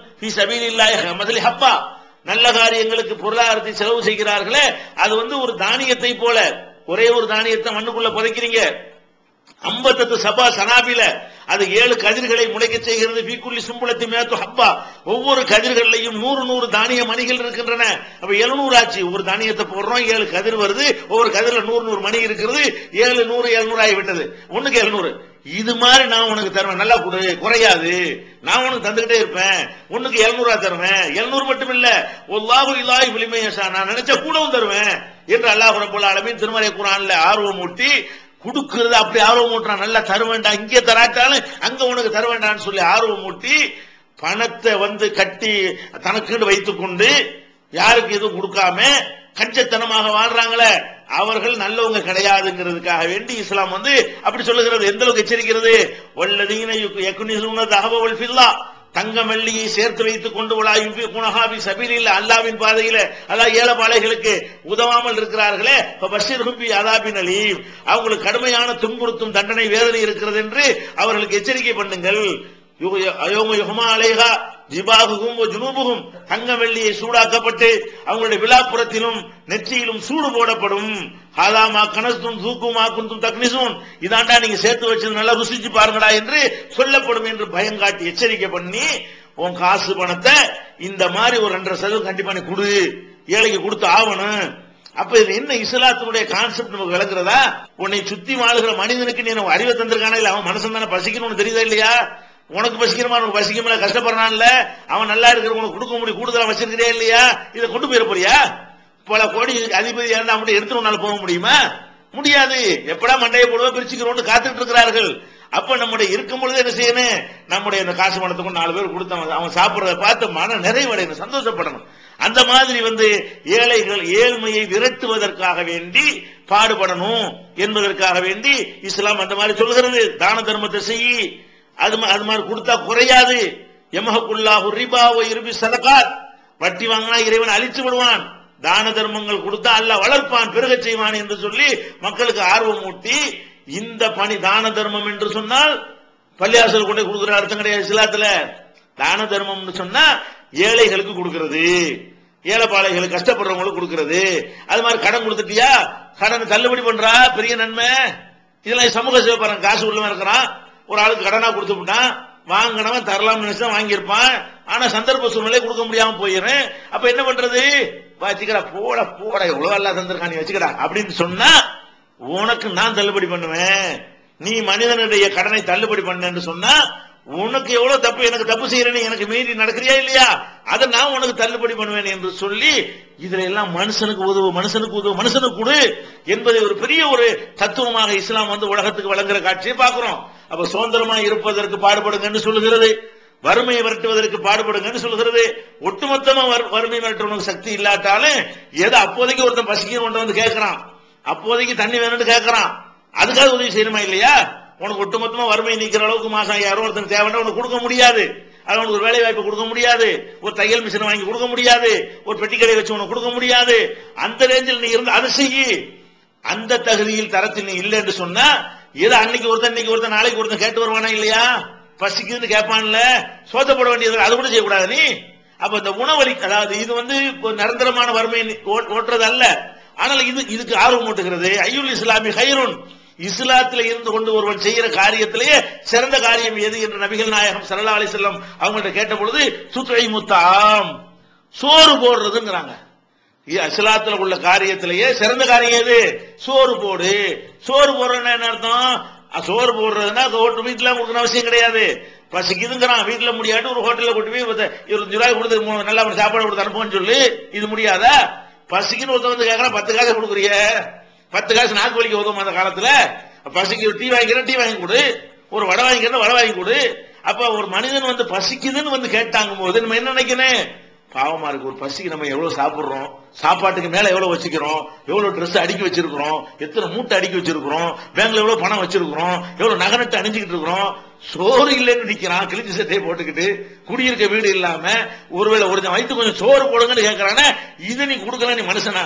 மதலி ஹப்பா, நல்ல காரியங்களுக்கு பொருளாதாரத்தை செலவு செய்கிறார்களே அது வந்து ஒரு தானியத்தை போல. ஒரே ஒரு தானியத்தை மண்ணுக்குள்ள புதைக்கிறீங்க, ஐம்பத்தெட்டு சபா சனாபில அது ஏழு கதிர்களை முளைக்க செய்கிறது. பீக்குள்ளி சும்பளத்தி மேத்து ஹப்பா, ஒவ்வொரு கதிர்களையும் நூறு நூறு தானிய மணிகள் இருக்கின்றன. அப்ப எழுநூறு ஆச்சு. ஒவ்வொரு தானியத்தை போடுறோம், ஏழு கதிர் வருது, ஒவ்வொரு கதிரில நூறு நூறு மணி இருக்கிறது, ஏழு நூறு எழுநூறு ஆகி விட்டது. ஒண்ணுக்கு எழுநூறு. இது மாதிரி நான் உனக்கு தருவேன், நல்லா கொடு, குறையாது, நான் உனக்கு தந்துகிட்டே இருப்பேன், ஒண்ணுக்கு எழுநூறு தருவேன். எழுநூறு மட்டும் இல்ல, ஒல்லாஹு இலாஹி பிலிமையஷா, நான் நினைச்ச கூடவும் தருவேன் என்று அல்லாஹ் ரப்பல் ஆலமீன் திருமறை குர்ஆன்ல ஆர்வம் ஊட்டி கொடுக்கிறது. அப்படி ஆர்வம் ஊட்டுறான், நல்லா தர வேண்டாம், இங்கே தராட்டாலும் அங்க உனக்கு தர வேண்டாம்னு சொல்லி ஆர்வம் ஊட்டி பணத்தை வந்து கட்டி தனக்குன்னு வைத்துக் கொண்டு யாருக்கு எதுவும் கொடுக்காம கஞ்சத்தனமாக வாழ்றாங்களே அவர்கள் நல்லவங்க கிடையாதுங்கிறதுக்காக வேண்டி இஸ்லாம் வந்து அப்படி சொல்லுகிறது. எந்த அளவுக்கு எச்சரிக்கிறது? வல்லதீன யகுனிஸூன தஹப வல் ஃபில்லா, தங்கம் வெள்ளியை சேர்த்து வைத்துக் கொண்டு குணஹாபி சபீலில் அல்லாவின் பாதையில அல்லாஹ் ஏழைபாளைகளுக்கு உதவாமல் இருக்கிறார்களே பஷிர்ஹும் பி அஸாபின் அலீம், அவங்களுக்கு கடுமையான துன்புறுத்தும் தண்டனை வேதனை இருக்கிறது என்று அவர்களுக்கு எச்சரிக்கை பண்ணுங்கள். ஜிபாகுகும் ஜுனூபுகும், தங்க வெள்ளியை சூடாக்கப்பட்டு அவங்களுடைய விழாப்புறத்திலும் நெற்றியிலும் சூடு போடப்படும். ஹாதாமா கனஸ்தும் தூக்குமா குந்தும் தக்னிசூன், இதாண்டா நீங்க சேர்த்து வச்சது நல்லா ருசிச்சு பாருங்கடா என்று சொல்லப்படும் என்று பயங்காட்டி எச்சரிக்கை பண்ணி உன் காசு பணத்தை இந்த மாதிரி ஒரு ரெண்டரை சதவீதம் கண்டிப்பா நீ கொடு, ஏழைக்கு கொடுத்து ஆகணும். அப்ப இது என்ன இஸ்லாத்தினுடைய கான்செப்ட் நமக்கு விளங்குறதா? உன்னை சுத்தி வாழ்கிற மனிதனுக்கு நீ அறிவை தந்திருக்கானா இல்ல, அவன் மனசன் தானே பசிக்கணும்னு தெரியுதா இல்லையா? உனக்கு பசிக்கிறமா, உனக்கு பசிக்கல, கஷ்டப்படுறான்ல, அவன் நல்லா இருக்கிற உனக்கு கொடுக்க முடியும், கூடுதலா வச்சிருக்கிறே இல்லையா? இதை கொண்டு போயிட போறியா? பல கோடி அதிபதியா இருந்தா அவங்கள்ட்ட எடுத்துட்டு போக முடியுமா? முடியாது. எப்படா மண்டையை போடுவா பிரிச்சுக்கிறோம் காத்துட்டு இருக்கிறார்கள். அப்ப நம்முடைய இருக்கும் பொழுது என்ன செய்யணும்? நம்முடைய இந்த காசு பணத்துக்கு நாலு பேர் கொடுத்தவன் அவன் சாப்பிடுறத பார்த்து மன நிறைவடையணும், சந்தோஷப்படணும். அந்த மாதிரி வந்து ஏழைகள் ஏழ்மையை விரட்டுவதற்காக வேண்டி பாடுபடணும் என்பதற்காக வேண்டி இஸ்லாம் அந்த மாதிரி சொல்கிறது. தான தர்மத்தை செய்யி, அது அது மாதிரி கொடுத்தா குறையாது. யமஹகுல்லாஹு ரிபா வ யுர்பி ஸதகாத், வட்டி வாங்கினா இறைவன் அழிச்சு விடுவான். தான தர்மங்கள் கொடுத்தா அல்லாஹ் வளர்ப்பான், பெருக செய்வான் என்று சொல்லி மக்களுக்கு ஆர்வம் ஊட்டி இந்த பணி தான தர்மம் என்று சொன்னால் பள்ளியாசல் கொண்டு கொடுக்கிற அர்த்தம் கிடையாது. இஸ்லாத்துல தான தர்மம் சொன்னா ஏழைகளுக்கு கொடுக்கிறது, ஏழைப்பாளைகளுக்கு கஷ்டப்படுறவங்களுக்கு கொடுக்கிறது. அது மாதிரி கடன் கொடுத்துட்டியா, கடன் தள்ளுபடி பண்றா, பெரிய நன்மை. இதெல்லாம் சமூக சேவை பாருங்க. காசு உள்ளவன் இருக்கிறான், ஒரு ஆளுக்கு கடனா கொடுத்து விட்டான், வாங்கினவன் தரலாம் நினைச்சா வாங்கியிருப்பான், ஆனா சந்தர்ப்ப சூழ்நிலை கொடுக்க முடியாம போயிடும். அப்ப என்ன பண்றது, வச்சுக்கடா போட போட எவ்வளவு அல்லா தந்திருக்கா நீ வச்சுக்கடா அப்படின்னு சொன்னா உனக்கு நான் தள்ளுபடி பண்ணுவேன். நீ மனிதனுடைய கடனை தள்ளுபடி பண்ணு சொன்னா உனக்கு எவ்வளவு தப்பு, எனக்கு தப்பு செய்யறேன்னு எனக்கு மீறி நடக்கிறியா இல்லையா, அதை நான் உனக்கு தள்ளுபடி பண்ணுவேன் என்று சொல்லி இதுல எல்லாம் மனுஷனுக்கு உதவு, மனுஷனுக்கு உதவு, மனுஷனுக்கு கொடு என்பதை ஒரு பெரிய ஒரு தத்துவமாக இஸ்லாம் வந்து உலகத்துக்கு வழங்குற காட்சியை பார்க்கிறோம். அப்ப சுதந்திரமா இருப்பதற்கு பாடுபடுங்கன்னு சொல்லுகிறது, வறுமையை விரட்டுவதற்கு பாடுபடுங்கன்னு சொல்லுகிறது. ஒட்டுமொத்தமா வறுமை விரட்டுவதற்கு சக்தி இல்லாட்டாலும் ஏதோ அப்போதைக்கு ஒருத்தன் பசிக்கணும் வந்து கேட்கறான், அப்போதைக்கு தண்ணி வேணும்னு கேட்கறான், அதுக்காக உதவி செய்யணுமா இல்லையா? உனக்கு ஒட்டுமொத்தமா வறுமையை நீக்கிற அளவுக்கு மாசம் யாரோ ஒருத்தன் தேவைன்னா உனக்கு கொடுக்க முடியாது, அது உனக்கு ஒரு வேலை வாய்ப்பு கொடுக்க முடியாது, ஒரு தையல் மிஷின் வாங்கி கொடுக்க முடியாது, ஒரு பெட்டி கடை வச்சு உனக்கு கொடுக்க முடியாது. அந்த ரேஞ்சில் நீ இருந்து அதை செய்யி. அந்த தகுதியில் தரத்தில் நீ இல்லை என்று சொன்னா ஏதோ அன்னைக்கு ஒருத்தன் இன்னைக்கு ஒருத்தன் நாளைக்கு ஒருத்தன் கேட்டு வருவானா இல்லையா, பசிக்குதுன்னு கேட்பான்ல, சோதப்பட வேண்டியது, அது கூட செய்யக்கூடாது நீ. அப்ப இந்த உணவளி, அதாவது இது வந்து நிரந்தரமான வறுமை ஓட்டுறது அல்ல, ஆனால் இது இதுக்கு ஆர்வம் ஊட்டுகிறது. ஐயுல் இஸ்லாமி ஹைருன், இஸ்லாத்துல இருந்து கொண்டு ஒருவன் செய்யற காரியத்திலேயே சிறந்த காரியம் எது என்று நபிகள் நாயகம் ஸல்லல்லாஹு அலைஹி வஸல்லம் அவங்கள்ட்ட கேட்ட பொழுது சுத்ரை முத்தாம், சோறு போடுறதுங்கிறாங்க. இஸ்லாத்துல உள்ள காரியத்திலேயே சிறந்த காரியம் எது, சோறு போடு. சோறு போடுறதுன்னா என்ன அர்த்தம், சோறு போடுறதுன்னா வீட்டுல கொடுக்கணும் அவசியம் கிடையாது. பசிக்குதுங்கிறான், வீட்டுல முடியாட்டு ஒரு ஹோட்டல்ல கூட்டு போய் இருபத்தஞ்சு ரூபாய் கொடுத்து நல்லா சாப்பாடு கொடுத்து அனுப்புன்னு சொல்லி இது முடியாதா? பசிக்குன்னு ஒருத்தர் வந்து கேட்கறான், பத்து காசு கொடுக்குறிய, பத்து காசு நாக்கு வலிக்க உதவும் அந்த காலத்துல. பசிக்கு டீ வாங்கிக்கிறேன், டீ வாங்கி கொடு, ஒரு வடை வாங்கிக்கிறேன், வடை வாங்கி கொடு. அப்ப ஒரு மனிதன் வந்து பசிக்குதுன்னு வந்து கேட்டாங்க போது நம்ம என்ன நினைக்கிறேன், பாவமா இருக்கு, ஒரு பசிக்கு நம்ம எவ்வளவு சாப்பிடுறோம், சாப்பாட்டுக்கு மேல எவ்வளவு வச்சுக்கிறோம், எவ்வளவு ட்ரெஸ் அடுக்கி வச்சிருக்கிறோம், எத்தனை மூட்டை அடுக்கி வச்சிருக்கிறோம், பேங்க்ல எவ்வளவு பணம் வச்சிருக்கிறோம், எவ்வளவு நகனத்தை அணிஞ்சுக்கிட்டு இருக்கிறோம், சோறு இல்லைன்னு நிக்கிறான், கிழிஞ்சு சட்டையை போட்டுக்கிட்டு, குடியிருக்க வீடு இல்லாம, ஒருவேளை ஒரு வயிற்று கொஞ்சம் சோறு போடுங்கன்னு கேட்கறானே, இது நீ கொடுக்கல, நீ மனுஷனா?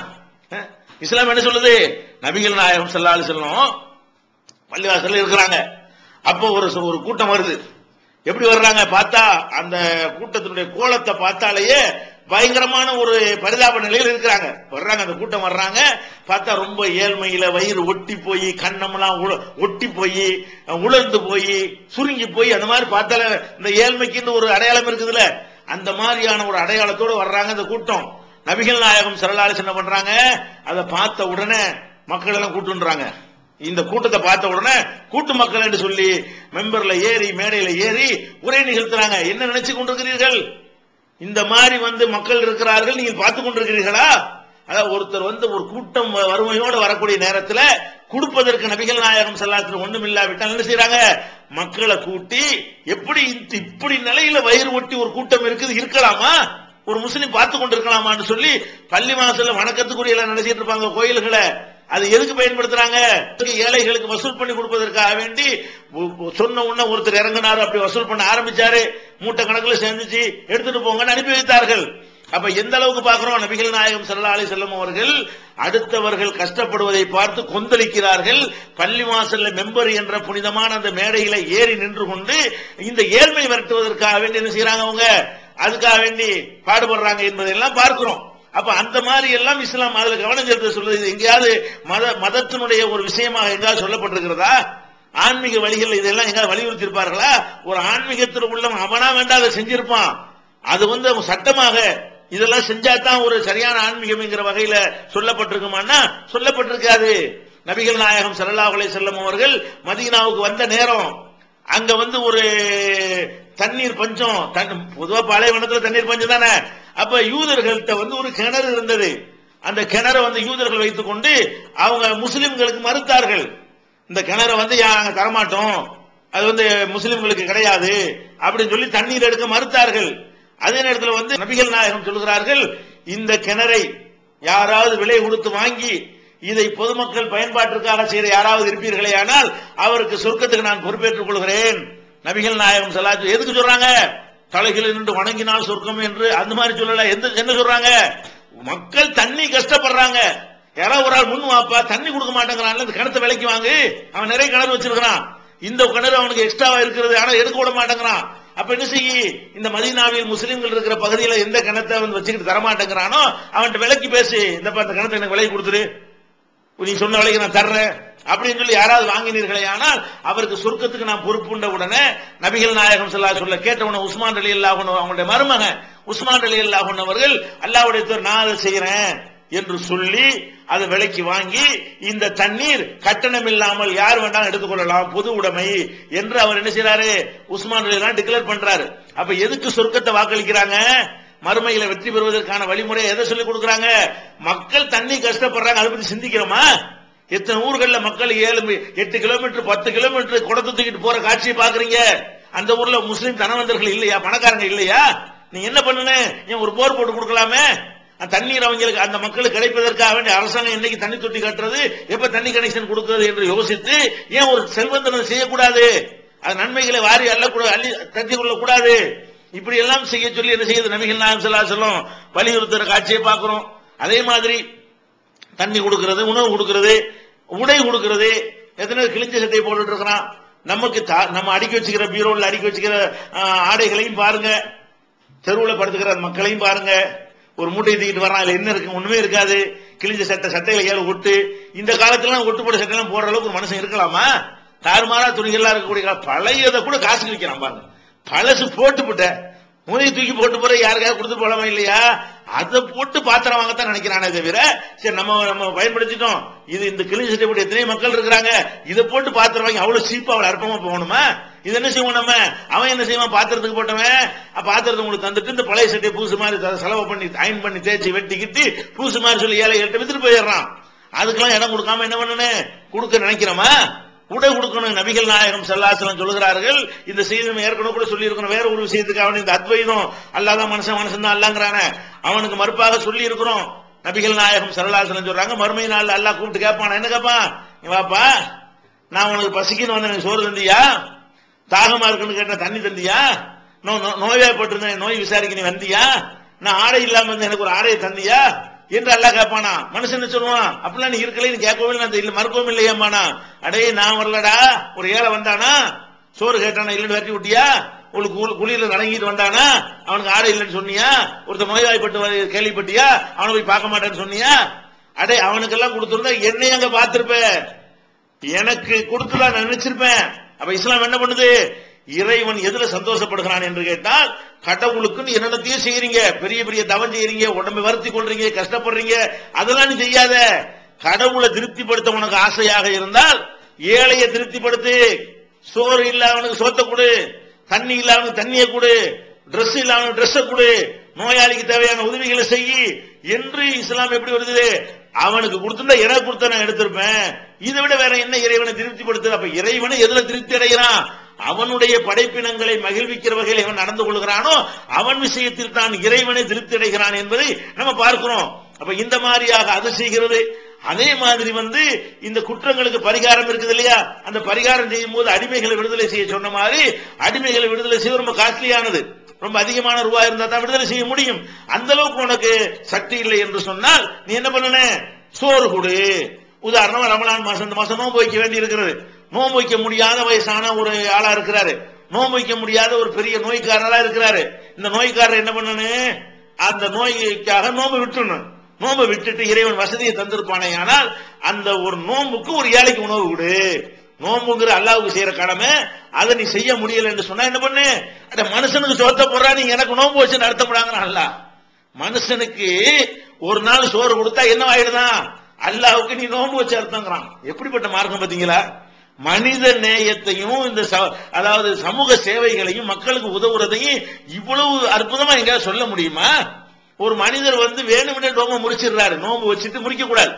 இஸ்லாம் என்ன சொல்லுது, நபிகள் நாயகம் ஸல்லல்லாஹு அலைஹி வஸல்லம் பள்ளிவாசல்ல இருக்கிறாங்க. அப்போ ஒரு ஒரு கூட்டம் வருது. எப்படி வர்றாங்க பார்த்தா, அந்த கூட்டத்தினுடைய கோலத்தை பார்த்தாலேயே பயங்கரமான ஒரு பரிதாப நிலையில் இருக்கிறாங்க. வர்றாங்க, அந்த கூட்டம் வர்றாங்க, பார்த்தா ரொம்ப ஏழ்மையில வயிறு ஒட்டி போய், கண்ணமெல்லாம் ஒட்டி போய், உலர்ந்து போய், சுருங்கி போய், அந்த மாதிரி பார்த்தால இந்த ஏழ்மைக்கு ஒரு அடையாளம் இருக்குதுல்ல, அந்த மாதிரியான ஒரு அடையாளத்தோடு வர்றாங்க அந்த கூட்டம். நபிகள் நாயகம் ஸல்லல்லாஹு அலைஹி வஸல்லம் என்ன பண்றாங்க, அதை பார்த்த உடனே மக்கள் எல்லாம் கூட்டுன்றாங்க. இந்த கூட்டத்தை பார்த்த உடனே கூட்டு மக்கள் என்று சொல்லி மெம்பர்ல ஏறி மேடையில ஏறி உரை நிகழ்த்துறாங்க. என்ன நினைச்சு கொண்டிருக்கிறீர்கள், இந்த மாதிரி வந்து மக்கள் இருக்கிறார்கள், நீங்கள் பார்த்து கொண்டிருக்கிறீர்களா? அதாவது ஒருத்தர் வந்து ஒரு கூட்டம் வறுமையோடு வரக்கூடிய நேரத்தில் கொடுப்பதற்கு நபிகள் நாயகம் ஸல்லல்லாஹு அலைஹி வஸல்லம் ஒண்ணும் இல்லாவிட்டால் என்ன செய்யறாங்க, மக்களை கூட்டி, எப்படி இப்படி நிலையில வயிறு ஒட்டி ஒரு கூட்டம் இருக்குது, இருக்கலாமா, ஒரு முஸ்லீம் பார்த்து கொண்டிருக்கலாமான்னு சொல்லி பள்ளி வாசல்ல வணக்கத்துக்குரிய நினைச்சிட்டு இருப்பாங்க கோயில்களை. அது எதுக்கு பயன்படுத்துறாங்க, ஏழைகளுக்கு வசூல் பண்ணி கொடுப்பதற்காக வேண்டி. சொன்ன உடனே ஒருத்தர் இறங்கினாரு, அப்படி வசூல் பண்ண ஆரம்பிச்சாரு, மூட்டை கணக்கில் சேர்ந்துச்சு, எடுத்துட்டு போங்கன்னு அனுப்பி வைத்தார்கள். அப்ப எந்த அளவுக்கு பார்க்கிறோம், நபிகள் நாயகம் ஸல்லல்லாஹு அலைஹி வஸல்லம் அவர்கள் அடுத்தவர்கள் கஷ்டப்படுவதை பார்த்து கொந்தளிக்கிறார்கள். பள்ளி வாசல்ல மெம்பர் என்ற புனிதமான அந்த மேடையில ஏறி நின்று கொண்டு இந்த ஏழ்மை விரட்டுவதற்காக வேண்டி என்ன செய்யறாங்க, அவங்க அதுக்காக வேண்டி பாடுபடுறாங்க என்பதெல்லாம் பார்க்கிறோம். அப்ப அந்த மாதிரி எல்லாம் இஸ்லாம் அதுல கவனம் செலுத்த சொல்லுது. எங்கேயாவது மத மதத்தினுடைய ஒரு விஷயமாக எங்காவது சொல்லப்பட்டிருக்கிறதா? ஆன்மீக வழிகள் இதெல்லாம் எங்காவது வலியுறுத்தி இருப்பார்களா? ஒரு ஆன்மீகத்தில் உள்ளவன் அவனா வேண்டாம் செஞ்சிருப்பான், அது வந்து சட்டமாக இதெல்லாம் செஞ்சாதான் ஒரு சரியான ஆன்மீகம் வகையில சொல்லப்பட்டிருக்குமான்னா சொல்லப்பட்டிருக்காது. நபிகள் நாயகம் ஸல்லல்லாஹு அலைஹி வஸல்லம் அவர்கள் மதீனாவுக்கு வந்த நேரம் அங்க வந்து ஒரு தண்ணீர் பஞ்சம், பொதுவா பாலைவனத்துல தண்ணீர் பஞ்சம் தானே. அப்ப யூதர்கள்ட்ட வந்து ஒரு கிணறு இருந்தது. அந்த கிணறை வந்து யூதர்கள் வைத்துக் கொண்டு அவங்க முஸ்லிம்களுக்கு மறுத்தார்கள். இந்த கிணறை வந்து நாங்க தரமாட்டோம், அது வந்து முஸ்லிம்களுக்கு கிடையாது அப்படின்னு சொல்லி தண்ணீர் எடுக்க மறுத்தார்கள். அதே நேரத்தில் வந்து நபிகள் நாயகம் சொல்கிறார்கள், இந்த கிணறை யாராவது விலை கொடுத்து வாங்கி இதை பொதுமக்கள் பயன்பாட்டிற்காக செய்த யாராவது இருப்பீர்களே, ஆனால் அவருக்கு சொர்க்கத்துக்கு நான் பொறுப்பேற்றுக் கொள்கிறேன். நபிகள் நாயகம் ஸல்லல்லாஹு எதுக்கு சொல்றாங்க, தலைகளில் நின்று வணங்கினால் சொர்க்கம் என்று அந்த மாதிரி சொல்லல. என்ன சொல்றாங்க, மக்கள் தண்ணி கஷ்டப்படுறாங்க, யாராவது ஒரு ஆள் முன் வாப்பா தண்ணி கொடுக்க மாட்டேங்கிறான், கிணத்தை விலைக்கு வாங்கு, அவன் நிறைய கிணறு வச்சிருக்கிறான், இந்த கிணறு அவனுக்கு எக்ஸ்ட்ராவா இருக்கிறது, ஆனா எடுக்க விட மாட்டேங்கிறான். அப்ப என்ன செய்ய, இந்த மதீனாவில் முஸ்லிம்கள் இருக்கிற பகுதியில எந்த கிணத்தை அவன் வச்சுக்கிட்டு தரமாட்டேங்கிறானோ அவன்கிட்ட விலைக்கு பேசு, இந்த அந்த கிணத்தை எனக்கு விலைக்கு கொடுத்துரு, நீ சொன்ன விலைக்கு நான் தர்றேன் அப்படின்னு சொல்லி யாராவது வாங்கினீர்களே ஆனால் அவருக்கு சொர்க்கத்துக்கு நான் பொறுப்புண்ட உடனே நபிகள் நாயகம் ஸல்லல்லாஹு அலைஹி வஸல்லம் கேட்டவன உஸ்மான் ரலியல்லாஹு அன்ஹு அவங்களுடைய மருமகன் உஸ்மான் ரலியல்லாஹு அன்ஹு அவர்கள் அல்லாஹ்வுடைய தூதர் நான் அதை செய்யறேன் என்று சொல்லி அதை விலைக்கு வாங்கி இந்த தண்ணீர் கட்டணம் இல்லாமல் யார் வேண்டாம் எடுத்துக்கொள்ளலாம், பொது உடைமை என்று அவர் என்ன செய்யறாரு, உஸ்மான் ரலியல்லாஹு டிக்ளேர் பண்றாரு. அப்ப எதுக்கு சொர்க்கத்தை வாக்களிக்கிறாங்க? மறுமையில வெற்றி பெறுவதற்கான வழிமுறை எதை சொல்லி கொடுக்கறாங்க? மக்கள் தண்ணி கஷ்டப்படுறாங்க, அதை பத்தி சிந்திக்கிறோமா? எத்தனை ஊர்கள்ல மக்கள் ஏழு எட்டு கிலோமீட்டர் பத்து கிலோமீட்டர் குடத்தை தூக்கிட்டு போற காட்சியை பாக்குறீங்க. அந்த ஊர்ல முஸ்லீம் தனவந்தர்கள் இல்லையா, பணக்காரங்க இல்லையா? நீ என்ன பண்ணு, ஏன் ஒரு போர் போட்டு கொடுக்கலாமே? தண்ணீர் அவங்களுக்கு அந்த மக்களுக்கு கிடைப்பதற்காக வேண்டிய அரசாங்கம் என்னைக்கு தண்ணி தொட்டி கட்டுறது, எப்ப தண்ணி கனெக்ஷன் கொடுக்கிறது என்று யோசித்து ஏன் ஒரு செல்வந்தனை செய்யக்கூடாது? அது நன்மைகளை வாரி அள்ளக்கூடாது, அள்ளி தட்டி கொள்ள கூடாது. இப்படி எல்லாம் செய்ய சொல்லி என்ன செய்யுது நபிகள் நாயகம் ஸல்லல்லாஹு அலைஹி வஸல்லம் வலியுறுத்துற காட்சியை பார்க்கிறோம். அதே மாதிரி தண்ணி கொடுக்கிறது, உணவு கொடுக்கிறது, உடை கொடுக்கிறது. எத்தனை கிழிஞ்ச சட்டையை போட்டுட்டு இருக்கிறான். நமக்கு நம்ம அடுக்கி வச்சுக்கிற பீரோல அடுக்கி வச்சுக்கிற ஆடைகளையும் பாருங்க, தெருவில் படுத்துக்கிற மக்களையும் பாருங்க. ஒரு மூட்டை தூக்கிட்டு வரான், அதுல என்ன இருக்கு? ஒண்ணுமே இருக்காது. கிழிஞ்ச சட்டை, சட்டையில ஏழு ஒட்டு. இந்த காலத்துல ஒட்டு போட்ட சட்டை எல்லாம் போடுற அளவுக்கு ஒரு மனுஷன் இருக்கலாமா? தாறுமாறா துணிகள்லாம் இருக்கக்கூடிய பழையதை கூட காசுக்கு விற்கிறான் பாருங்க. பழசு போட்டு போட்ட மூதையை தூக்கி போட்டு போற யாருக்காவது கொடுத்து போலாமா இல்லையா? அதை போட்டு பாத்திரம் வாங்கத்தான் நினைக்கிறானே தவிர, சரி நம்ம நம்ம பயன்படுத்திட்டோம், இது இந்த கிழிஞ்ச சட்டை போட்டு எத்தனை மக்கள் இருக்கிறாங்க, இதை போட்டு பாத்திரம் வாங்கி அவ்வளவு சீப்பா அவ்வளவு அற்பமா போகணுமா? இது என்ன செய்வோம் நம்ம? அவன் என்ன செய்வான்? பாத்திரத்துக்கு போட்டவன் பாத்திரத்தை உங்களுக்கு தந்துட்டு இந்த பழைய சட்டையை பூசு மாதிரி செலவு பண்ணி அயன் பண்ணி தேய்ச்சி வெட்டிக்கிட்டு பூசு மாதிரி சொல்லி ஏழை எட்டு வித்துட்டு போயிடுறான். அதுக்கெல்லாம் இடம் கொடுக்காம என்ன பண்ணு கொடுக்க நினைக்கிறோமா? உடை கொடுக்கணும். நபிகள் நாயகம் ஸல்லல்லாஹு அலைஹி வஸல்லம் சொல்லுகிறார்கள், இந்த செய்தி ஏற்கனவே கூட சொல்லி இருக்கணும். வேற ஒரு விஷயத்துக்காக இந்த அத்வைதம் அல்லாதான் மனுஷன் மனுஷன் தான் அல்லாங்கிறான அவனுக்கு மறுப்பாக சொல்லி இருக்கிறோம். நபிகள் நாயகம் ஸல்லல்லாஹு அலைஹி வஸல்லம் சொல்றாங்க, மறுமை நாள் அல்லாஹ் கூப்பிட்டு கேட்பான், என்ன கேட்பான்? வாப்பா, நான் உனக்கு பசிக்குன்னு வந்து எனக்கு சோறு தந்தியா? தாகமா இருக்குன்னு கேட்ட தண்ணி தந்தியா? நோய்வாய்ப்பட்டிருந்தேன் நோய் விசாரிக்க நீ வந்தியா? நான் ஆடை இல்லாம வந்து எனக்கு ஒரு ஆடையை தந்தியா என்று அல்லாஹ் கேட்பானா? மனுஷன் சொல்லுவான், அப்படிலாம் நீ இருக்கல, நீ கேட்கவே இல்லை, மறுக்கவும் இல்லையாமானா? அடே நான் வரலடா, ஒரு ஏழை வந்தானா சோறு கேட்டானா, இல்லைன்னு வெட்டி விட்டியா? உங்களுக்கு குளியில நடங்கிட்டு வந்தானா, அவனுக்கு ஆடை இல்லைன்னு சொன்னியா? ஒருத்தர் நோய்வாய்ப்பட்டு கேள்விப்பட்டியா? அவனை போய் பார்க்க மாட்டேன்னு சொன்னியா? அடே அவனுக்கெல்லாம் கொடுத்திருந்தா என்னை அங்க பார்த்திருப்ப, எனக்கு கொடுத்துதான் நினைச்சிருப்பேன். அப்ப இஸ்லாம் என்ன பண்ணுது? இறைவன் எதுல சந்தோஷப்படுகிறான் என்று கேட்டால், கடவுளுக்குன்னு என்னென்னத்தையும் செய்யறீங்க, பெரிய பெரிய தவம் செய்யறீங்க, உடம்பை வருத்தி கொள்றீங்க, கஷ்டப்படுறீங்க, அதெல்லாம் நீ செய்யாத. கடவுளை திருப்திப்படுத்த உனக்கு ஆசையாக இருந்தால் ஏழையை திருப்திப்படுத்து. சோறு இல்லாதவனுக்கு சோத்த கொடு, தண்ணி இல்லாதவனுக்கு தண்ணியை கொடு, டிரெஸ் இல்லாதவனுக்கு டிரெஸ்ஸை கொடு, நோயாளிக்கு தேவையான உதவிகளை செய்யி என்று இஸ்லாம் எப்படி வருது? அவனுக்கு கொடுத்திருந்தா எனக்கு கொடுத்த நான் எடுத்திருப்பேன், இதை விட வேற என்ன இறைவனை திருப்திப்படுத்து? அப்ப இறைவனை எதுல திருப்தி அடைகிறான்? அவனுடைய படைப்பினங்களை மகிழ்விக்கிற வகையில் அவன் நடந்து கொள்கிறானோ அவன் விஷயத்தில் தான் இறைவனை திருப்தி அடைகிறான் என்பதை நம்ம பார்க்கிறோம். அப்ப இந்த மாதிரியாக அது செய்கிறது. அதே மாதிரி வந்து இந்த குற்றங்களுக்கு பரிகாரம் இருக்குது இல்லையா? அந்த பரிகாரம் செய்யும் போது அடிமைகளை விடுதலை செய்ய சொன்ன மாதிரி அடிமைகளை விடுதலை செய்ய ரொம்ப காஸ்ட்லியானது, ரொம்ப அதிகமான ரூபாய் இருந்தா தான் விடுதலை செய்ய முடியும். அந்த அளவுக்கு உனக்கு சக்தி இல்லை என்று சொன்னால் நீ என்ன பண்ணன? சோறு கொடு. உதாரணமா ரமலான் மாசம், இந்த மாசம் நோன்பு வைக்க வேண்டி இருக்கிறது. நோன்பு வைக்க முடியாத வயசான ஒரு ஆளா இருக்கிறாரு, நோன்பு வைக்க முடியாத ஒரு பெரிய நோய்க்காரரா இருக்கிறாரு. இந்த நோய்க்காரர் என்ன பண்ணனு? அந்த நோய்க்காக நோன்பு விட்டுணும். நோன்பு விட்டுட்டு இறைவன் வசதியை தந்திருப்பானே, ஆனால் அந்த ஒரு நோன்புக்கு ஒரு ஏழைக்கு உணவு கொடு. நோம்புங்கிற அல்லாஹ்வுக்கு செய்யற கடமை, அதை நீ செய்ய முடியல என்று சொன்னா என்ன பண்ணு? அட மனுஷனுக்கு சோத்த போடுறா, நீங்க எனக்கு நோன்பு வச்சு நடத்தப்படாங்க. அல்லாஹ் மனுஷனுக்கு ஒரு நாள் சோறு கொடுத்தா என்ன ஆயிடுதான்? அல்லாஹ்வுக்கு நீ நோன்பு வச்சு அர்த்தங்கிறான். எப்படிப்பட்ட மார்க்கம் பாத்தீங்களா? மனித நேயத்தையும் இந்த அதாவது சமூக சேவைகளையும் மக்களுக்கு உதவுறதையும் இவ்வளவு அற்புதமா எங்கேயாவது சொல்ல முடியுமா? ஒரு மனிதர் வந்து வேணும்னே நோம்பு முறிச்சிடுறாரு, நோம்பு வச்சுட்டு முடிக்க கூடாது.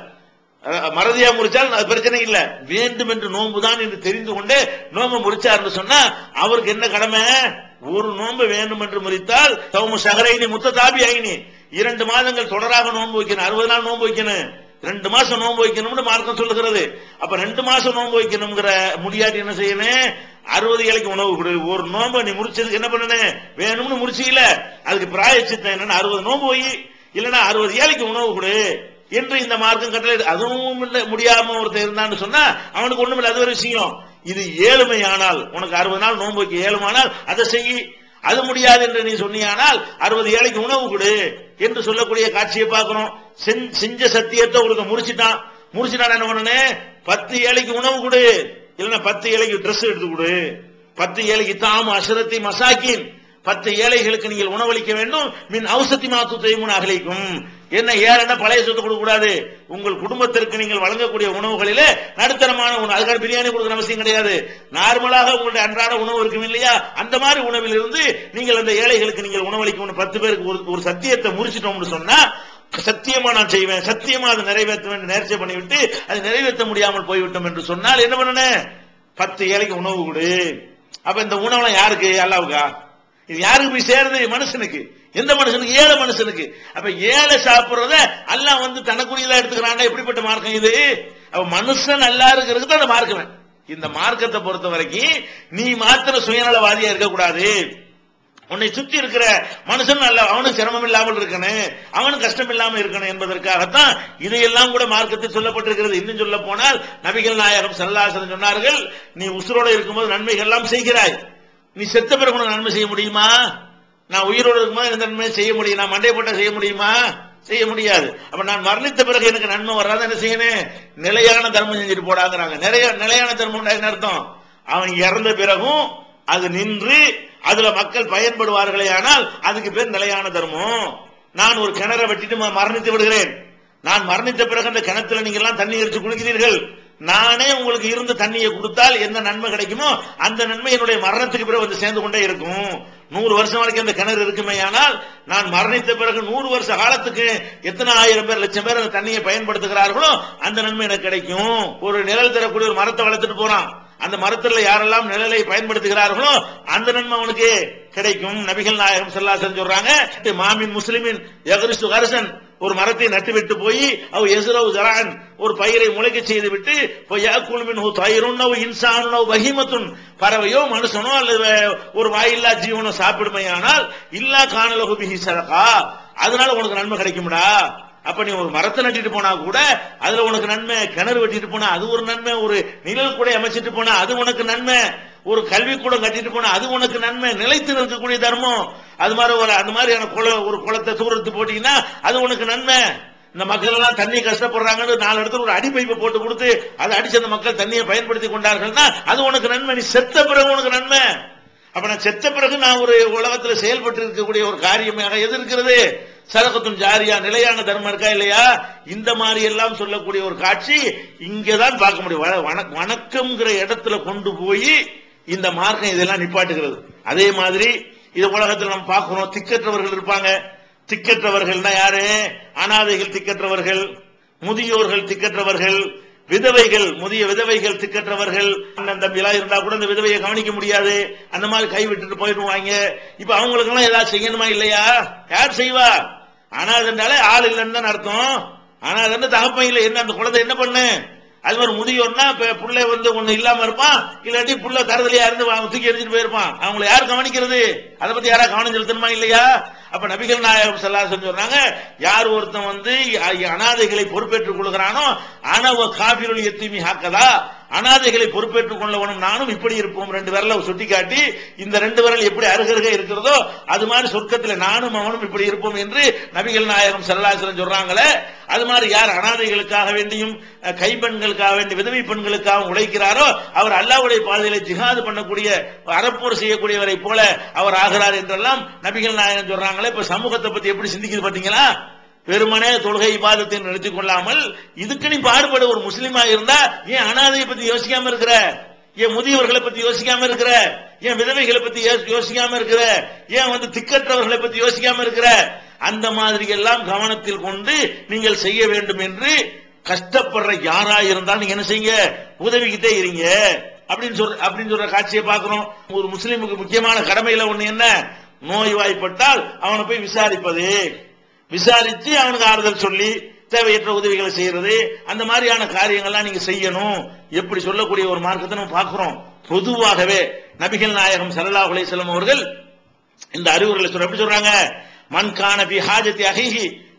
மறதியா முறிச்சால் அது பிரச்சனை இல்ல, வேண்டும் என்று நோம்புதான் என்று தெரிந்து கொண்டு நோம்பு முறிச்சாருன்னு சொன்னா அவருக்கு என்ன கடமை? ஒரு நோம்பு வேண்டும் என்று முறித்தால் சௌமு ஷஹரைனி முத்ததாபி ஐனி, இரண்டு மாதங்கள் தொடராக நோம்பு வைக்கணும், அறுபது நாள் நோம்பு வைக்கணும், ரெண்டு மாசம் நோன்பு வைக்கணும்னு மார்க்கம் சொல்லுகிறது. அப்ப ரெண்டு மாசம் நோன்பு வைக்கணுங்கிற முடியாட்டி என்ன செய்யணும்? அறுபது ஏழைக்கு உணவு கொடு. ஒரு நோன்பு நீ முடிச்சதுக்கு என்ன பண்ணணும்? வேணும்னு முடிச்சீல, அதுக்கு பிராயச்சித்தம் என்னன்னு அறுபது நோன்பு வை. இல்லைன்னா அறுபது ஏழைக்கு உணவு கொடு என்று இந்த மார்க்கம் கட்டளை. அதுவும் முடியாம ஒருத்தர் இருந்தான்னு சொன்னா அவனுக்கு ஒண்ணும் இல்லை, அது ஒரு விஷயம். இது ஏழுமையானால் உனக்கு அறுபது நாள் நோன்பு வைக்க ஏழுமானால் அதை செய்யி. அது முடியாது என்று நீ சொன்னியானால் அறுபது ஏழைக்கு உணவு கொடு என்று சொல்லக்கூடிய காட்சியை பார்க்கிறோம். செஞ்ச சத்தியத்தை ஒருத்த முடிச்சுட்டான். முடிச்சுட்டான் என்ன பண்ணனே, பத்து ஏழைக்கு உணவு கொடு, இல்லைன்னா பத்து ஏழைக்கு ட்ரெஸ் எடுத்து கொடு, பத்து ஏழைக்கு தாம் அசரத்தி மசாக்கின், பத்து ஏழைகளுக்கு நீங்கள் உணவளிக்க வேண்டும். மின் ஔசத்தி மாத்து தைமுன் அகலிக்கும். என்ன ஏழைன்னா பழைய சொத்து கொடுக்க கூடாது. உங்கள் குடும்பத்திற்கு நீங்கள் வழங்கக்கூடிய உணவுகளிலே நடுத்தரமான உணவு, அதுக்காக பிரியாணி கொடுக்கிற அவசியம் கிடையாது. நார்மலாக உங்களுடைய அன்றாட உணவு இருக்கும் இல்லையா, அந்த மாதிரி உணவில் இருந்து நீங்கள் அந்த ஏழைகளுக்கு நீங்கள் உணவளிக்க பத்து பேருக்கு ஒரு சத்தியத்தை முறிச்சிட்டோம்னு சொன்னா, சத்தியமா நான் செய்வேன், சத்தியமா அதை நிறைவேற்றுவேன் நேர்ச்சை பண்ணிவிட்டு அது நிறைவேற்ற முடியாமல் போய்விட்டோம் என்று சொன்னால் என்ன பண்ணனே, பத்து ஏழைக்கு உணவு கொடு. அப்ப இந்த உணவுலாம் யாருக்கு? அல்லாவுக்கா? இது யாருக்கு போய் சேருது? மனுஷனுக்கு. எந்த மனுஷனுக்கு? ஏழை மனுஷனுக்கு. அப்ப ஏழை சாப்பிடுறத அல்லாஹ் வந்து தனக்குரியதா எடுத்துக்கிறான். எப்படிப்பட்ட மார்க்கம் இது? அப்ப மனுஷன் நல்லா இருக்கிறதுக்கு தான் அந்த மார்க்கம். இந்த மார்க்கத்தை பொறுத்த வரைக்கும் நீ மாத்திர சுயநலவாதியா இருக்கக்கூடாது. உன்னை சுத்தி இருக்கிற மனுஷன் நல்ல, அவனுக்கு சிரமம் இல்லாமல் இருக்கணும், அவனுக்கு கஷ்டம் இல்லாமல் இருக்கணும் என்பதற்காகத்தான் இதையெல்லாம் கூட மார்க்கத்தில் சொல்லப்பட்டிருக்கிறது. இன்னும் சொல்ல போனால் நபிகள் நாயகம் ஸல்லல்லாஹு அலைஹி வஸல்லம் சொன்னார்கள், நீ உசுரோட இருக்கும்போது நன்மைகள் எல்லாம் செய்கிறாய், நீ செத்த பிறகு உனக்கு நன்மை செய்ய முடியுமா? நான் உயிரோடு இருக்கும்போது இந்த நன்மை செய்ய முடியும், நான் மண்டை போட்ட செய்ய முடியுமா? செய்ய முடியாது. அப்ப நான் மரணித்த பிறகு எனக்கு நன்மை வராத என்ன செய்யணும்? நிலையான தர்மம் செஞ்சுட்டு போடாங்கிறாங்க. நிறைய நிலையான தர்மம் என்ன அர்த்தம்? அவன் இறந்த பிறகும் அது நின்று அதுல மக்கள் பயன்படுவார்களே, ஆனால் அதுக்கு பேர் நிலையான தர்மம். நான் ஒரு கிணறை வெட்டிட்டு மரணித்து விடுகிறேன், நான் மரணித்த பிறகு அந்த கிணத்துல நீங்க எல்லாம் தண்ணி எரிச்சு குடிக்கிறீர்கள், நானே உங்களுக்கு இருந்த தண்ணியை கொடுத்தால் என்ன நன்மை கிடைக்குமோ அந்த நன்மை என்னுடைய மரணத்துக்கு பிறகு வந்து சேர்ந்து கொண்டே இருக்கும். நூறு வருஷம் வரைக்கும் அந்த கிணறு இருக்குமே, ஆனால் நான் மரணித்த பிறகு நூறு வருஷ காலத்துக்கு எத்தனை ஆயிரம் பேர் லட்சம் பேர் அந்த தண்ணியை பயன்படுத்துகிறார்களோ அந்த நன்மை எனக்கு கிடைக்கும். ஒரு நிழல் தரக்கூடிய ஒரு மரத்தை வளர்த்துட்டு போறான், அந்த மரத்துல யாரெல்லாம் நிழலை பயன்படுத்துகிறார்களோ அந்த நன்மை அவனுக்கு கிடைக்கும். நபிகள் நாயகம் ஸல்லல்லாஹு அலைஹி வஸல்லம் சொல்றாங்க, மாமின் முஸ்லிமின் யக்ரிசு கர்சன், ஒரு மரத்தை நட்டு விட்டு போய் அவ எஸ்ரவு ஜரான், ஒரு பயிரை முளைக்க செய்து விட்டு யாக்குல் மின்ஹு தய்ருன் அவ் இன்சானுன் அவ் பஹீமத்துன், பறவையோ மனுஷனோ அல்லது ஒரு வாயில்லா ஜீவனோ சாப்பிடுமையானால் இல்லா கானலஹு பிஹி ஸதகா, அதனால உனக்கு நன்மை கிடைக்கும்டா. அப்ப நீ ஒரு மரத்தை நட்டிட்டு போனா கூட அதுல உனக்கு நன்மை, கிணறு வெட்டிட்டு போனா அது ஒரு நன்மை, ஒரு நிழல் கூட அமைச்சிட்டு போனா அது உனக்கு நன்மை, ஒரு கல்வி கூட கட்டிட்டு போனா அது உனக்கு நன்மை, நிலைத்து நிற்கக்கூடிய தர்மம். அது மாதிரி ஒரு அந்த மாதிரியான குள ஒரு குளத்தை தூரத்து போட்டீங்கன்னா அது உனக்கு நன்மை. இந்த மக்கள் எல்லாம் தண்ணி கஷ்டப்படுறாங்கன்னு நாலு இடத்துல ஒரு அடி பைப்பை போட்டு கொடுத்து அதை அடிச்சு அந்த மக்கள் தண்ணியை பயன்படுத்தி கொண்டார்கள்னா அது உனக்கு நன்மை. நீ செத்த பிறகு உனக்கு நன்மை. அப்ப நான் செத்த பிறகு நான் ஒரு உலகத்தில் செயல்பட்டு இருக்கக்கூடிய ஒரு காரியமாக எது இருக்கிறது? சதகத்துன் ஜாரியா, நிலையான தர்மம் இருக்கா இல்லையா? இந்த மாதிரி எல்லாம் சொல்லக்கூடிய ஒரு காட்சி இங்கதான் பார்க்க முடியும். வணக்கம்ங்கிற இடத்துல கொண்டு போய் இந்த மார்க்கம் இதெல்லாம் நிப்பாட்டுகிறது. அதே மாதிரி இது உலகத்தில் நம்ம பார்க்கிறோம், திக்கற்றவர்கள் இருப்பாங்க. திக்கற்றவர்கள்னா யாரு? அனாதைகள் திக்கற்றவர்கள், முதியோர்கள் திக்கற்றவர்கள், விதவைகள், முதிய விதவைகள் திக்கற்றவர்கள். அண்ணன் தம்பி எல்லாம் இருந்தா கூட அந்த விதவையை கவனிக்க முடியாது, அந்த மாதிரி கை விட்டுட்டு போயிடுவாங்க. இப்ப அவங்களுக்கு எல்லாம் ஏதாவது செய்யணுமா இல்லையா? யார் செய்வா? அனாதண்டாலே ஆள் இல்லைன்னு தான் அர்த்தம். அனாதண்ட தகப்பன் இல்லை, என்ன அந்த குழந்தை என்ன பண்ணு? அது மாதிரி முதியோர்னா புள்ளை வந்து ஒண்ணு இல்லாம இருப்பான், இல்லாட்டி புள்ள தரதலையா இருந்து தூக்கி எரிஞ்சிட்டு போயிருப்பான். அவங்களை யார் கவனிக்கிறது? அதை பத்தி யாரா கவனம் செலுத்தணுமா இல்லையா? அப்ப நபிகள் நாயகம் ஸல்லல்லாஹு அலைஹி வஸல்லம் சொன்னாங்க, யார் ஒருத்தன் வந்து அனாதைகளை பொறுப்பேற்றுக் கொள்கிறானோ அனவ காபிருல் யத்தீமி ஹக்கதா, அனாதைகளை பொறுப்பேற்றுக் கொள்ளவனும் நானும் இப்படி இருப்போம். ரெண்டு விரல சுட்டி காட்டி இந்த ரெண்டு விரல் எப்படி அருகருக இருக்கிறதோ அது மாதிரி சொர்க்கத்தில் நானும் அவனும் இப்படி இருப்போம் என்று நபிகள் நாயகம் ஸல்லல்லாஹு அலைஹி வஸல்லம் சொல்றாங்களே. அது மாதிரி யார் அனாதைகளுக்காக வேண்டியும் கைப்பெண்களுக்காக வேண்டிய விதவை பெண்களுக்காக உழைக்கிறாரோ அவர் அல்லாஹ்வுடைய பாதையில ஜிஹாது பண்ணக்கூடிய அறப்போர் செய்யக்கூடியவரை போல அவர் ஆகிறார் என்றெல்லாம் நபிகள் நாயகம் சொல்றாங்களே. இப்ப சமூகத்தை பத்தி எப்படி சிந்திக்குது பாத்தீங்களா? வெறுமனே தொழுகை இபாதத்தை நிறுத்திக் கொள்ளாமல் இதுக்கு நீ பாடுபட ஒரு முஸ்லீமா இருந்தா ஏன் அனாதையை பத்தி யோசிக்காம இருக்கிற? ஏன் முதியவர்களை பத்தி யோசிக்காம இருக்கிற? ஏன் விதவைகளை பத்தி யோசிக்காம இருக்கிற? ஏன் வந்து திக்கற்றவர்களை பத்தி யோசிக்காம இருக்கிற? அந்த மாதிரி எல்லாம் கவனத்தில் கொண்டு நீங்கள் செய்ய வேண்டும் என்று கஷ்டப்படுற யாரா இருந்தாலும் நீங்க என்ன செய்யுங்க? உதவிக்கிட்டே இருங்க அப்படின்னு சொல்ற அப்படின்னு சொல்ற காட்சியை பார்க்கிறோம். ஒரு முஸ்லீமுக்கு முக்கியமான கடமையில ஒண்ணு என்ன? நோய்வாய்ப்பட்டால் அவனை போய் விசாரிப்பது, விசாரிச்சு அவனுக்கு ஆறுதல் சொல்லி தேவையற்ற உதவிகளை செய்யறது, அந்த மாதிரியான காரியங்கள்லாம் நீங்க செய்யணும். எப்படி சொல்லக்கூடிய ஒரு மார்க்கத்தை நம்ம பார்க்கிறோம். பொதுவாகவே நபிகள் நாயகம் ஸல்லல்லாஹு அலைஹி வஸல்லம் அவர்கள் இந்த அறிவுரைகளை சொல்ற எப்படி சொல்றாங்க? மன் கான பி ஹாஜத்தி அஹீஹி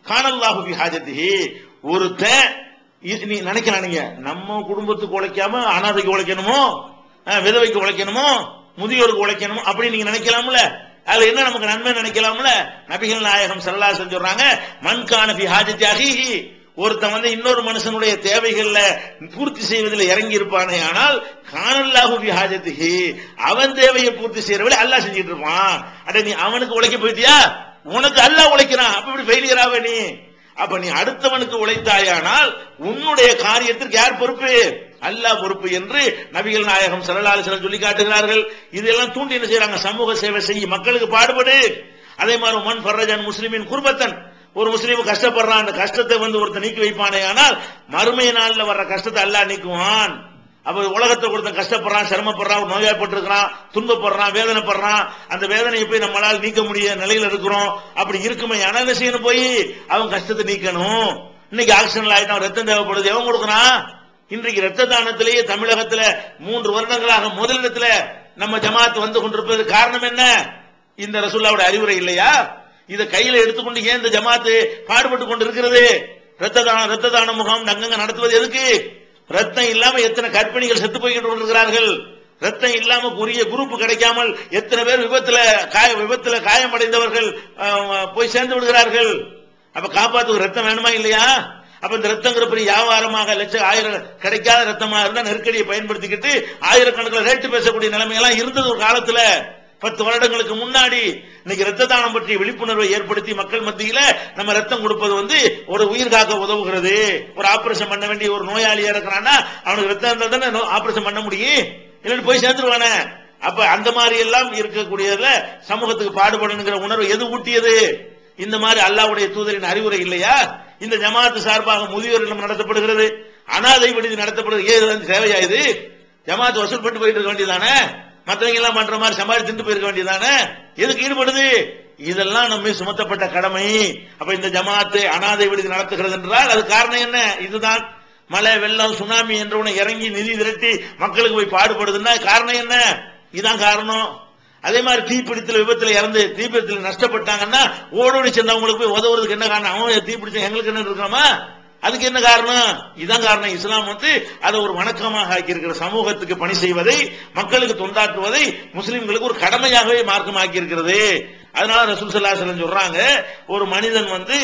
கானல்லாஹு ஃபி ஹாஜத்திஹி. ஒருத்தன் நீ நினைக்கலாம், நீங்க நம்ம குடும்பத்துக்கு உழைக்காம அனாதைக்கு உழைக்கணுமோ, விதவைக்கு உழைக்கணுமோ, முதியோருக்கு உழைக்கணுமோ அப்படி நீங்க நினைக்கலாம்ல. அதுல என்ன நமக்கு நன்மை நினைக்கலாம்ல. நபிகள் நாயகம் ஸல்லல்லாஹு அலைஹி வஸல்லம் சொல்றாங்க, மன் கான ஃபி ஹாஜத்தி அஹீஹி, ஒருத்தன் வந்து இன்னொரு மனுஷனுடைய தேவைகள்ல பூர்த்தி செய்வதில் இறங்கி இருப்பானே ஆனால் கானல்லாஹு ஃபி ஹாஜத்திஹி, அவன் தேவையை பூர்த்தி செய்யறவளை அல்லாஹ் செஞ்சிட்டு இருப்பான். அட நீ அவனுக்கு உழைக்க போயிட்டியா, உனக்கு அல்லாஹ் உழைக்கிறான், அப்ப இப்படி ஃபெயிலியர் ஆவ நீ. அப்ப நீ அடுத்தவனுக்கு உழைத்தாயானால் உன்னுடைய காரியத்திற்கு யார் பொறுப்பு? அல்லாஹ் பொறுப்பு என்று நபிகள் நாயகம் ஸல்லல்லாஹு அலைஹி வஸல்லம் சொல்லி காட்டுகிறார்கள். இதெல்லாம் தூண்டி என்ன செய்யறாங்க? சமூக சேவை செய்ய, மக்களுக்கு பாடுபடு. அதே மாதிரி மன் ஃபர்ரஜன் முஸ்லிமின் குர்பத்தன், ஒரு முஸ்லீம் கஷ்டப்படுறான், அந்த கஷ்டத்தை வந்து ஒருத்தர் நீக்கி வைப்பானே ஆனால் மறுமை நாள்ல வர்ற கஷ்டத்தை அல்லாஹ் நீக்குவான். அப்ப உலகத்தை கொடுத்த கஷ்டப்படுறான், சிரமப்படுறான், நோயாப்பட்டிருக்கிறான், துன்பப்படுறான், வேதனைப்படுறான், அந்த வேதனையை போய் நம்மளால் நீக்க முடிய நிலையில இருக்கிறோம். அப்படி இருக்குமே ஆனால் என்ன செய்யணும்? போய் அவன் கஷ்டத்தை நீக்கணும். இன்னைக்கு ஆக்சிடென்ட் ஆயிட்டான், ரத்தம் தேவைப்படுது, எவன் கொடுக்கறான்? இன்றைக்கு ரத்த தானத்திலேயே தமிழகத்துல மூன்று வருடங்களாக முதலிடத்துல நம்ம ஜமாத் வந்து கொண்டிருப்பது காரணம் என்ன? இந்த ரசூலுல்லாஹ்வுடைய அறிவுரை இல்லையா? இதை கையில எடுத்துக்கொண்டு ஏன் இந்த ஜமாத்து பாடுபட்டு கொண்டு இருக்கிறது? ரத்த தானம் ரத்த தான முகாம் அங்கங்க நடத்துவது எதுக்கு? ரத்தம் இல்லாம எத்தனை கர்ப்பிணிகள் செத்து போய்கிட்டு கொண்டிருக்கிறார்கள். ரத்தம் இல்லாம உரிய குரூப் கிடைக்காமல் எத்தனை பேர் விபத்துல காய விபத்துல காயமடைந்தவர்கள் போய் சேர்ந்து விடுகிறார்கள். அப்ப காப்பாத்துக்கு ரத்தம் வேணுமா இல்லையா? அப்ப இந்த ரத்தங்கிற பெரிய வியாபாரமாக லட்சம் ஆயிரம் கிடைக்காத ரத்தமா இருந்தா நெருக்கடியை பயன்படுத்திக்கிட்டு ஆயிரக்கணக்கில் ரேட்டு பேசக்கூடிய நிலைமையெல்லாம் இருந்தது ஒரு காலத்துல. பத்து வருடங்களுக்கு முன்னாடி. இன்னைக்கு ரத்த தானம் பற்றி விழிப்புணர்வை ஏற்படுத்தி மக்கள் மத்தியில நம்ம ரத்தம் கொடுப்பது வந்து ஒரு உயிர் காக்க உதவுகிறது. ஒரு ஆபரேஷன் பண்ண வேண்டிய ஒரு நோயாளியா இருக்கிறான்னா அவனுக்கு ரத்தம் இருந்தா தானே ஆபரேஷன் பண்ண முடியும், இல்லைன்னு போய் சேர்ந்துருவானே. அப்ப அந்த மாதிரி எல்லாம் இருக்கக்கூடியதுல சமூகத்துக்கு பாடுபடணுங்கிற உணர்வு எது ஊட்டியது? இந்த மாதிரி அல்லாஹ்வுடைய தூதரின் அறிவுரை இல்லையா? இந்த ஜமாத்து சார்பாக முதியோர் இல்லம் நடத்தப்படுகிறது, அனாதை விடுதி நடத்தப்படுகிறது. ஏது தேவையா இது? ஜமாத்து வசூல் பண்ணிட்டு போயிட்டு இருக்க வேண்டியதானே? மற்றவங்க எல்லாம் பண்ற மாதிரி சம்பாதிச்சுட்டு போயிருக்க வேண்டியதானே? எதுக்கு ஈடுபடுது? இதெல்லாம் நம்ம சுமத்தப்பட்ட கடமை. அப்ப இந்த ஜமாத்து அனாதை விடுதி நடத்துகிறது என்றால் அது காரணம் என்ன? இதுதான். மழை வெள்ளம் சுனாமி என்ற உடனே இறங்கி நிதி திரட்டி மக்களுக்கு போய் பாடுபடுதுன்னா காரணம் என்ன? இதுதான் காரணம். அதே மாதிரி தீப்பிடித்தல விபத்துல இறந்து தீப்பிடித்தல நஷ்டப்பட்டாங்கன்னா ஓடோடி சென்றவங்களுக்கு போய் உதவுறதுக்கு என்ன காரணம்? அவன் தீப்பிடிச்ச எங்களுக்கு என்ன இருக்கணுமா? அதுக்கு என்ன காரணம்? இதான் காரணம். இஸ்லாம் வந்து அதை ஒரு வணக்கமாக ஆக்கி இருக்கிற, சமூகத்துக்கு பணி செய்வதை, மக்களுக்கு தொண்டாற்றுவதை முஸ்லிம்களுக்கு ஒரு கடமையாகவே மார்க்கமாக்கி இருக்கிறது. அதனால ரசூல் ஸல்லல்லாஹு அலைஹி வஸல்லம் சொல்றாங்க, ஒரு மனிதன் வந்து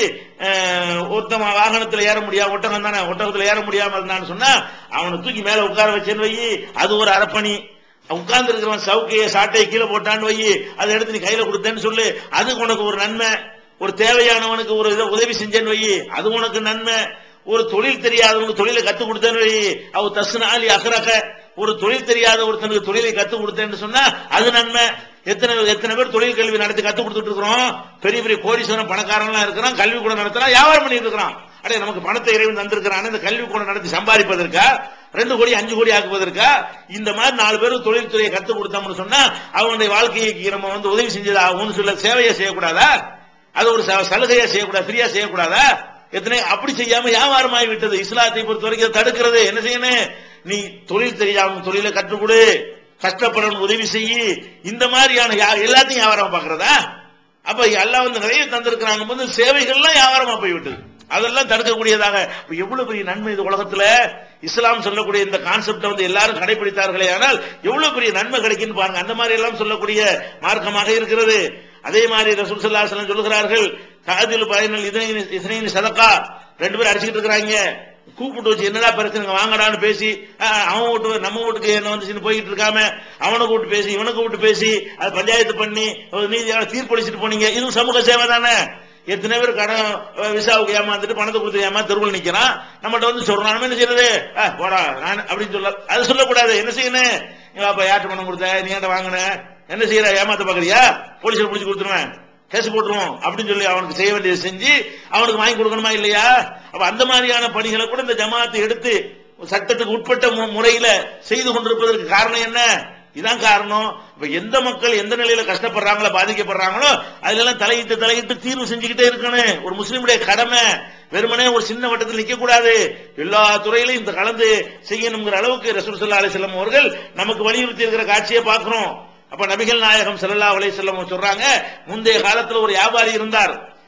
ஒருத்தன் வாகனத்தில் ஏற முடியாது, ஒட்டகம் தானே, ஒட்டகத்தில் ஏற முடியாம இருந்தான்னு சொன்னா அவனை தூக்கி மேல உட்கார வச்சேன்னு வை, அது ஒரு அரப்பணி. உட்கார்ந்து இருக்கிறவன் சவுக்கையை சாட்டையை கீழே போட்டான்னு வை, அதை எடுத்து நீ கையில கொடுத்தேன்னு சொல்லு, அது உனக்கு ஒரு நன்மை. ஒரு தேவையானவனுக்கு ஒரு இதை உதவி செஞ்சேன்னு வை, அது உனக்கு நன்மை. ஒரு தொழில் தெரியாதவனுக்கு தொழிலை கத்துக் கொடுத்தேன்னு வை, அவ தஸ்னாலி அகரக, ஒரு தொழில் தெரியாத ஒருத்தனுக்கு தொழிலை கத்துக் கொடுத்தேன்னு சொன்னா அது நன்மை. எத்தனை எத்தனை பேர் தொழில் கல்வி நடத்தி கத்துக் கொடுத்துட்டு இருக்கிறோம். பெரிய பெரிய கோடீஸ்வரன் பணக்காரன்லாம் இருக்கிறான், கல்வி கூட நடத்துறான், வியாபாரம் பண்ணிட்டு இருக்கிறான். அடே நமக்கு பணத்தை இறைவன் தந்திருக்கிறான், இந்த கல்வி கூட நடத்தி சம்பாதிப்பதற்கா, ரெண்டு கோடி அஞ்சு கோடி ஆக்குவதற்கா? இந்த மாதிரி நாலு பேருக்கு தொழில்துறையை கத்துக் கொடுத்தோம்னு சொன்னா அவனுடைய வாழ்க்கைக்கு நம்ம வந்து உதவி செஞ்சதா ஆகும்னு சொல்ல சேவையை செய்யக்கூடாதா? அது ஒரு சலுகையா செய்யக்கூடாது, ஃப்ரீயா செய்யக்கூடாதா? எத்தனை அப்படி செய்யாம வியாபாரமாகி விட்டது. இஸ்லாத்தை பொறுத்த வரைக்கும் தடுக்கிறது. என்ன செய்யணும்? நீ தொழில் தெரியாம தொழிலை கற்றுக் கொடு, கஷ்டப்படணும் உதவி செய்யி, இந்த மாதிரியான எல்லாத்தையும் வியாபாரம் பாக்குறதா? அப்ப அல்லாஹ் வந்து நிறைய தந்திருக்கிறாங்க போது சேவைகள்லாம் வியாபாரமா போய்விட்டது. அதெல்லாம் தடுக்கக்கூடியதாக எவ்வளவு பெரிய நன்மை இது உலகத்துல. இஸ்லாம் சொல்லக்கூடிய இந்த கான்செப்டை வந்து எல்லாரும் கடைபிடித்தார்களே ஆனால் எவ்வளவு பெரிய நன்மை கிடைக்குன்னு பாருங்க. அந்த மாதிரி எல்லாம் சொல்லக்கூடிய மார்க்கமாக இருக்கிறது. அதே மாதிரி ரசூல் ஸல்லல்லாஹு அலைஹி வஸல்லம் சொல்லுகிறார்கள், தாதில் பயனல் இதனைனி இதனைனி சதகா, ரெண்டு பேரும் அடிச்சுக்கிட்டு இருக்கிறாங்க, கூப்பிட்டு வச்சு என்னடா பிரச்சனை வாங்கடான்னு பேசி, அவன் வீட்டு நம்ம வீட்டுக்கு என்ன வந்து போய்கிட்டு இருக்காம அவனை கூப்பிட்டு பேசி இவனை கூப்பிட்டு பேசி அது பஞ்சாயத்து பண்ணி நீதியான தீர்ப்பளிச்சுட்டு போனீங்க. இதுவும் சமூக சேவை தானே. எத்தனை பேர் கடன் விசாவுக்கு ஏமாந்துட்டு பணத்தை கொடுத்து ஏமா தெருவில் நிக்கிறான், நம்மகிட்ட வந்து சொல்றான், நம்ம என்ன செய்யறது? போடா நான் அப்படின்னு சொல்ல, அது சொல்லக்கூடாது. என்ன செய்யணும்? அப்ப யார்ட்டு பணம் கொடுத்த, நீ ஏன்ட்ட வாங்கின, என்ன செய்யற, ஏமாத்த பாக்குறியா, போலீஸ்ல பிடிச்சு கொடுத்துருவேன், கேஸ் போட்டுருவோம் அப்படின்னு சொல்லி அவனுக்கு செய்ய வேண்டியது செஞ்சு அவனுக்கு வாங்கி கொடுக்கணுமா இல்லையா? அப்ப அந்த மாதிரியான பணிகளை கூட இந்த ஜமாத்தை எடுத்து சட்டத்துக்கு உட்பட்ட முறையில செய்து கொண்டிருப்பதற்கு காரணம் என்ன? இதான் காரணம். இப்ப எந்த மக்கள் எந்த நிலையில கஷ்டப்படுறாங்களோ பாதிக்கப்படுறாங்களோ அதெல்லாம் தலையிட்டு தலையிட்டு தீர்வு செஞ்சுக்கிட்டே இருக்கணும். ஒரு முஸ்லீமுடைய கடமை. வெறுமனே ஒரு சின்ன வட்டத்தில் நிக்க கூடாது, எல்லா துறையிலையும் இந்த கலந்து செய்யணுங்கிற அளவுக்கு ரசூல் ஸல்லல்லாஹு அலைஹி வஸல்லம் அவர்கள் நமக்கு வலியுறுத்தி இருக்கிற காட்சியை பார்க்கிறோம். அப்ப நபிகள் நாயகம் ஸல்லல்லாஹு அலைஹி வஸல்லம் சொல்றாங்க, முந்தைய காலத்துல ஒரு வியாபாரி இருந்தார்,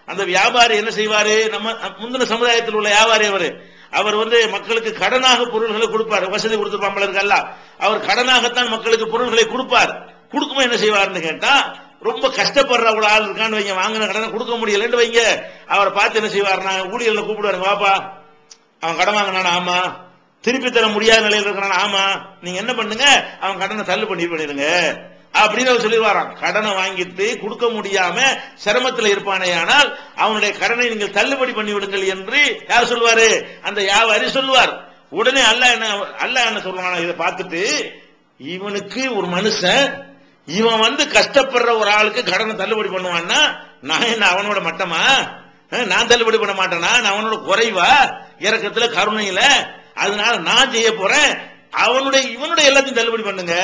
அந்த வியாபாரி என்ன செய்வாரு, நம்ம முந்தின சமுதாயத்தில் உள்ள வியாபாரி அவரு அவர் வந்து மக்களுக்கு கடனாக பொருள்களை கொடுப்பார். வசதி கொடுத்துருப்பாங்க, அவர் கடனாகத்தான் மக்களுக்கு பொருள்களை கொடுப்பார். கொடுக்கும்போது என்ன செய்வார்னு கேட்டா, ரொம்ப கஷ்டப்படுற ஒரு ஆள் இருக்கான்னு வைங்க, வாங்கின கடனை கொடுக்க முடியலன்னு வைங்க, அவரை பார்த்து என்ன செய்வாருன்னா ஊழியர்ல கூப்பிடுவாருங்க, வாப்பா அவன் கடன் வாங்கினானா, ஆமா. திருப்பி தர முடியாத நிலையில் இருக்கிறான், ஆமா. நீங்க என்ன பண்ணுங்க, அவன் கடனை தள்ளு பண்ணி பண்ணிடுங்க அப்படின்னு அவர் சொல்லிடுவாராம். கடனை வாங்கிட்டு கொடுக்க முடியாம சிரமத்தில் இருப்பானே, ஆனால் அவனுடைய கடனை நீங்கள் தள்ளுபடி பண்ணி விடுங்கள் என்று யார் சொல்லுவாரு, அந்த வியாபாரி சொல்லுவார். உடனே அல்லாஹ் என்ன அல்லாஹ் என்ன சொல்லுவானா, இதை பார்த்துட்டு இவனுக்கு ஒரு மனுஷன் இவன் வந்து கஷ்டப்படுற ஒரு ஆளுக்கு கடனை தள்ளுபடி பண்ணுவான்னா நான் என்ன அவனோட மட்டமா, நான் தள்ளுபடி பண்ண மாட்டேனா, நான் அவனோட குறைவா இறக்கத்துல கருணையில, அதனால நான் செய்ய போறேன், அவனுடைய இவனுடைய எல்லாத்தையும் தள்ளுபடி பண்ணுங்க.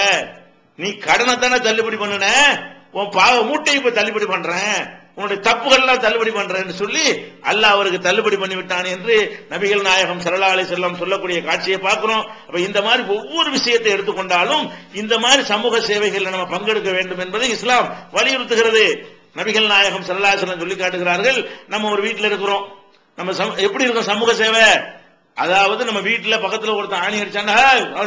நீ கடனை தானே தள்ளுபடி பண்ணுன, உன் பாவ மூட்டையை இப்ப தள்ளுபடி பண்றேன், உன்னுடைய தப்புகள் எல்லாம் தள்ளுபடி பண்றேன்னு சொல்லி அல்லாஹ் அவருக்கு தள்ளுபடி பண்ணி விட்டான் என்று நபிகள் நாயகம் ஸல்லல்லாஹு அலைஹி வஸல்லம் சொல்லக்கூடிய காட்சியை பார்க்கிறோம். அப்ப இந்த மாதிரி ஒவ்வொரு விஷயத்தை எடுத்துக்கொண்டாலும் இந்த மாதிரி சமூக சேவைகள் நம்ம பங்கெடுக்க வேண்டும் என்பதை இஸ்லாம் வலியுறுத்துகிறது. நபிகள் நாயகம் ஸல்லல்லாஹு அலைஹி வஸல்லம் சொல்லி காட்டுகிறார்கள், நம்ம ஒரு வீட்டில் இருக்கிறோம், நம்ம எப்படி இருக்கும் சமூக சேவை, அதாவது நம்ம வீட்டுல பக்கத்துல ஒருத்தன் ஆணி அடிச்சாண்டா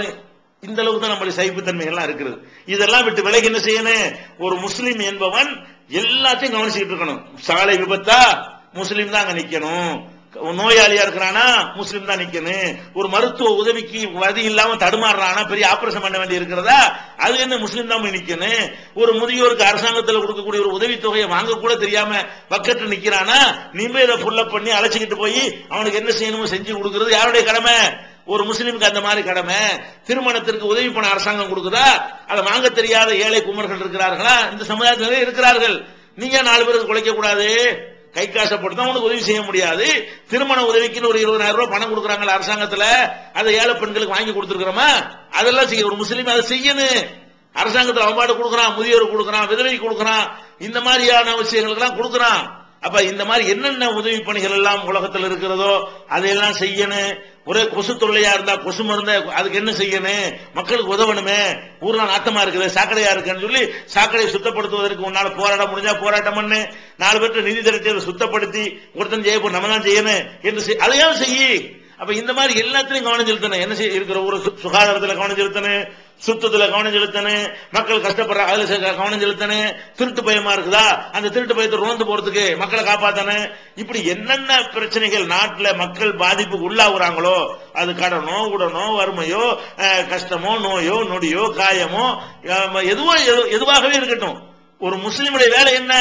இந்த அளவுக்கு தான் நம்மளுடைய சகிப்புத்தன்மைகள்லாம் இருக்கிறது. இதெல்லாம் விட்டு விலகி என்ன செய்யணும், ஒரு முஸ்லீம் என்பவன் எல்லாத்தையும் கவனிச்சுட்டு இருக்கணும். சாலை விபத்தா முஸ்லீம் தான் அங்க நிக்கணும், நோயாளியா இருக்கிறானா முஸ்லீம் தான் நிக்கணும், ஒரு மருத்துவ உதவிக்கு வதி இல்லாம தடுமாறுறானா பெரிய ஆபரேஷன் பண்ண வேண்டி இருக்கிறதா அது என்ன முஸ்லீம் தான் நிக்கணும், ஒரு முதியோருக்கு அரசாங்கத்தில் கொடுக்கக்கூடிய ஒரு உதவித்தொகையை வாங்க கூட தெரியாம பக்கத்துல நிக்கிறானா நிம்மதியை புல்லப் பண்ணி அழைச்சிக்கிட்டு போய் அவனுக்கு என்ன செய்யணுமோ செஞ்சு கொடுக்கிறது யாருடைய கடமை, ஒரு முஸ்லீமுக்கு அந்த மாதிரி கடமை. திருமணத்திற்கு உதவி பண்ண அரசாங்கம் கொடுக்குதா, அதை வாங்க தெரியாத ஏழை குமர்கள் இருக்கிறார்களா இந்த சமுதாயத்தில் இருக்கிறார்கள். நீங்க நாலு பேருக்கு குலைக்க கூடாது, கை காசை போட்டு தான் உனக்கு உதவி செய்ய முடியாது. திருமண உதவிக்கு ஒரு இருபதாயிரம் ரூபாய் பணம் கொடுக்குறாங்களா அரசாங்கத்துல, அதை ஏழை பெண்களுக்கு வாங்கி கொடுத்துருக்கிறோமா, அதெல்லாம் செய்ய ஒரு முஸ்லீம் அதை செய்யணும். அரசாங்கத்தில் அவன்பாடு கொடுக்குறான், முதியோர் கொடுக்குறான், விதவை கொடுக்குறான், இந்த மாதிரியான விஷயங்களுக்கு எல்லாம் கொடுக்குறான். அப்ப இந்த மாதிரி என்னென்ன உதவி பணிகள் எல்லாம் உலகத்தில் இருக்கிறதோ அதையெல்லாம் செய்யணும். ஒரே கொசு தொல்லையா இருந்தா கொசு மருந்த அதுக்கு என்ன செய்யணும், மக்களுக்கு உதவணுமே, ஊர்ல நாட்டமா இருக்குது சாக்கடையா இருக்குன்னு சொல்லி சாக்கடையை சுத்தப்படுத்துவதற்கு உன்னால போராட முடிஞ்சா போராட்டம் பண்ணு, நாலு பேருக்கு நிதி திரட்டி அதை சுத்தப்படுத்தி ஒருத்தன் செய்ய நம்ம தான் செய்யணும் என்று அதையும் செய்யி. அப்ப இந்த மாதிரி எல்லாத்திலையும் கவனம் செலுத்தணும். என்ன செய்ய இருக்கிற ஒரு சுகாதாரத்தில் கவனம் செலுத்தணும், சுத்தத்துல கவனம் செலுத்தணும், மக்கள் கஷ்டப்படுற அதுல கவனம் செலுத்தணும், திருட்டு பயமா இருக்குதா அந்த திருட்டு பயத்தை ரோந்து போறதுக்கு மக்களை காப்பாத்தணும். இப்படி என்னென்ன பிரச்சனைகள் நாட்டில் மக்கள் பாதிப்புக்கு உள்ளாகுறாங்களோ அது கடனோ உடனோ வறுமையோ கஷ்டமோ நோயோ நொடியோ காயமோ எதுவோ எதுவாகவே இருக்கட்டும், ஒரு முஸ்லிமுடைய வேலை என்ன,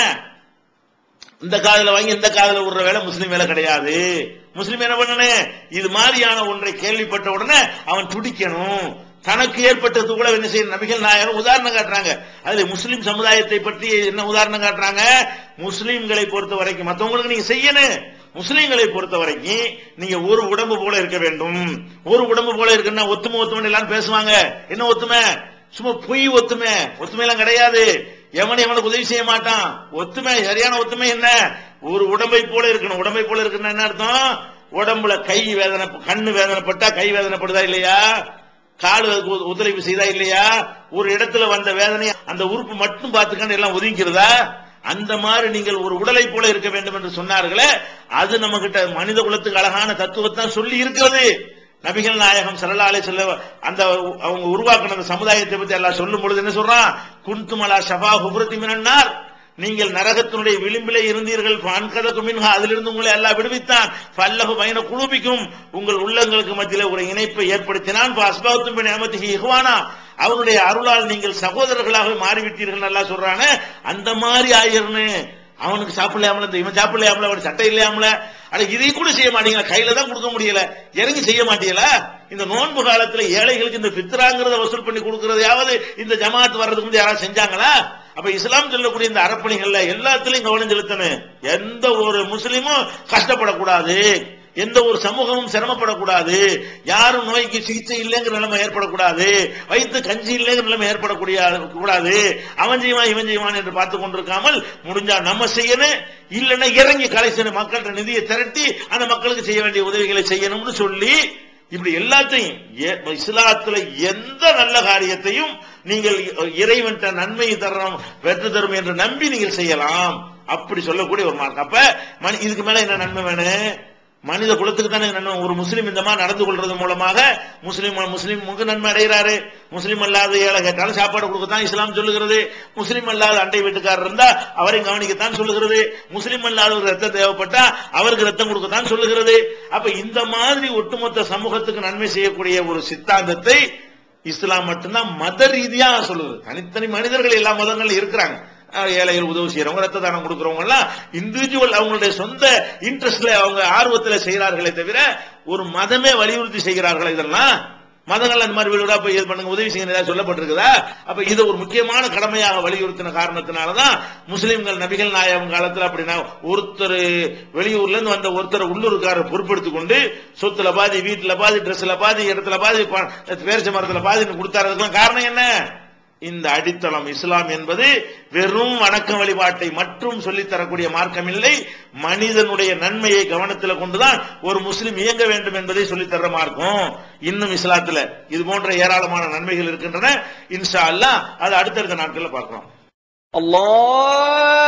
இந்த காதல வாங்கி இந்த காதல விடுற வேலை முஸ்லீம் வேலை கிடையாது. முஸ்லீம் என்ன பண்ணனே, இது மாதிரியான ஒன்றை கேள்விப்பட்ட உடனே அவன் துடிக்கணும். தனக்கு ஏற்பட்டது கூட என்ன செய்ய நபிகள் நாயகம் உதாரணம் காட்டுறாங்க. அதுல முஸ்லீம் சமுதாயத்தை பற்றி என்ன உதாரணம் காட்டுறாங்க, முஸ்லீம்களை பொறுத்த வரைக்கும் மற்றவங்களுக்கு நீங்க செய்யணும், முஸ்லீம்களை பொறுத்த வரைக்கும் நீங்க ஒரு உடம்பு போல இருக்க வேண்டும். ஒரு உடம்பு போல இருக்குன்னா ஒத்துமை ஒத்துமை எல்லாம் பேசுவாங்க, என்ன ஒத்துமை, சும்மா பொய் ஒத்துமை, ஒத்துமை எல்லாம் கிடையாது. எவன் எவனுக்கு உதவி செய்ய மாட்டான். ஒத்துமை சரியான ஒத்துமை என்ன, ஒரு உடம்பை போல இருக்கணும். உடம்பை போல இருக்குன்னா என்ன அர்த்தம், உடம்புல கை வேதனை கண்ணு வேதனைப்பட்டா கை வேதனைப்படுதா இல்லையா, காடு ஒத்துழைப்பு செய்தா இல்லையா, ஒரு இடத்துல வந்த வேதனை அந்த உறுப்பு மட்டும் பார்த்துக்கான எல்லாம் ஒதுங்கிறதா, அந்த மாதிரி நீங்கள் ஒரு உடலை போல இருக்க வேண்டும் என்று சொன்னார்களே, அது நம்ம கிட்ட மனித குலத்துக்கு அழகான தத்துவத்தான் சொல்லி இருக்கிறது. நபிகள் நாயகம் ஸல்லல்லாஹு அலைஹி வஸல்லம் அந்த அவங்க உருவாக்கின அந்த சமுதாயத்தை பத்தி எல்லாம் சொல்லும் பொழுது என்ன சொல்றான், குன்தும் அலா ஷஃபா ஹுஃப்ரத்தி மினன் நார், நீங்கள் நரகத்தினுடைய விளிம்பிலே இருந்தீர்கள், ஃபஅன்கதகும் மின்ஹா, அதிலிருந்து உங்களை அல்லாஹ் விடுவித்தான், ஃபல்லஹு பைன குலூபிக்கும், உங்கள் உள்ளங்களுக்கு மத்தியிலே ஒரு இணைப்பை ஏற்படுத்தினான், ஃபஅஸ்பஹதும் பிநிஅமதிஹி இஹ்வானா, அவருடைய அருளால் நீங்கள் சகோதரர்களாக மாறிவிட்டீர்கள் அல்லாஹ் சொல்றானே, அந்த மாதிரி ஆயிரனு. அவனுக்கு சாப்பிடலாமல, இவன் சாப்பிடலாமல, அவனுக்கு சட்டை இல்லையாமல, அட இதை கூட செய்ய மாட்டீங்களா, கையில தான் கொடுக்க முடியல, இறங்கி செய்ய மாட்டீங்களா. இந்த நோன்பு காலத்துல ஏழைகளுக்கு இந்த பித்ராங்கிறத வசூல் பண்ணி கொடுக்கறதையாவது இந்த ஜமாத் வர்றதுக்கு முந்தைய யாராவது செஞ்சாங்களா? அப்ப இஸ்லாம் சொல்லக்கூடிய இந்த அறப்பணிகள்ல எல்லாத்திலையும் கவனம் செலுத்தணும். எந்த ஒரு முஸ்லீமும் கஷ்டப்படக்கூடாது, எந்த ஒரு சமூகமும் சிரமப்படக்கூடாது, யாரும் நோய்க்கு சிகிச்சை இல்லைங்கிற நிலைமை ஏற்படக்கூடாது, வயிற்று கஞ்சி இல்லைங்கிற நிலைமை ஏற்படக்கூடிய கூடாது, அவன் செய்வான் இவன் செய்வான் என்று பார்த்துக் கொண்டிருக்காமல் முடிஞ்சா நம்ம செய்யணும், இல்லைன்னா இறங்கி கலை செய்யணும், மக்கள்கிட்ட நிதியை திரட்டி அந்த மக்களுக்கு செய்ய வேண்டிய உதவிகளை செய்யணும்னு சொல்லி இப்படி எல்லாத்தையும் இஸ்லாத்துல எந்த நல்ல காரியத்தையும் நீங்கள் இறைவன் நன்மையை தரணும் வெற்றி தரும் என்று நம்பி நீங்கள் செய்யலாம். அப்படி சொல்லக்கூடிய ஒரு மார்க்கம். அப்ப இதுக்கு மேல என்ன நன்மை வேணும்? மனித குலத்துக்கு தானே நன்மை. ஒரு முஸ்லீம் இந்த மாதிரி நடந்து கொள்றது மூலமாக முஸ்லீம் முஸ்லீமுக்கு நன்மை அடைகிறாரு. முஸ்லீம் அல்லாத ஏழை கேட்டாலும் சாப்பாடு கொடுக்கத்தான் இஸ்லாம் சொல்லுகிறது. முஸ்லீம் அல்லாத அண்டை வீட்டுக்காரர் இருந்தா அவரை கவனிக்கத்தான் சொல்லுகிறது. முஸ்லீம் அல்லாத ரத்தம் தேவைப்பட்டா அவருக்கு ரத்தம் கொடுக்கத்தான் சொல்லுகிறது. அப்ப இந்த மாதிரி ஒட்டுமொத்த சமூகத்துக்கு நன்மை செய்யக்கூடிய ஒரு சித்தாந்தத்தை இஸ்லாம் மட்டும்தான் மத ரீதியா சொல்லுது. தனித்தனி மனிதர்கள் எல்லா மதங்களும் இருக்கிறாங்க. ஏழைகள் உதவி செய்யறவங்க, ரத்த தானம் கொடுக்கறவங்க எல்லாம் இண்டிவிஜுவல் அவங்களுடைய சொந்த இன்ட்ரெஸ்ட்ல அவங்க ஆர்வத்துல செய்யறார்களே தவிர ஒரு மதமே வலியுறுத்தி செய்கிறார்கள். இதெல்லாம் மதங்கள் அந்த மாதிரி வீடுகளா போய் இது பண்ணுங்க உதவி செய்ய சொல்லப்பட்டிருக்குதா? அப்ப இது ஒரு முக்கியமான கடமையாக வலியுறுத்தின காரணத்தினாலதான் முஸ்லிம்கள் நபிகள் நாயகம் காலத்துல அப்படின்னா ஒருத்தர் வெளியூர்ல இருந்து வந்த ஒருத்தர் உள்ளூர்காரர் பொறுப்பெடுத்துக் கொண்டு சொத்துல பாதி, வீட்டுல பாதி, டிரெஸ்ல பாதி, இடத்துல பாதி, பேரிச்ச மரத்துல பாதி கொடுத்தாருக்கெல்லாம் காரணம் என்ன? இந்த அடித்தளம் இஸ்லாம் என்பது வெறும் வணக்க வழிபாட்டை மற்றும் சொல்லித்தரக்கூடிய மார்க்கம் இல்லை. மனிதனுடைய நன்மையை கவனத்தில் கொண்டுதான் ஒரு முஸ்லிம் இயங்க வேண்டும் என்பதை சொல்லித்தர மார்க்கம். இன்னும் இஸ்லாத்துல இது போன்ற ஏராளமான நன்மைகள் இருக்கின்றன. இன்ஷா அல்லாஹ் அது அடுத்தடுத்த நாட்களில் பார்க்கலாம். அல்லாஹ்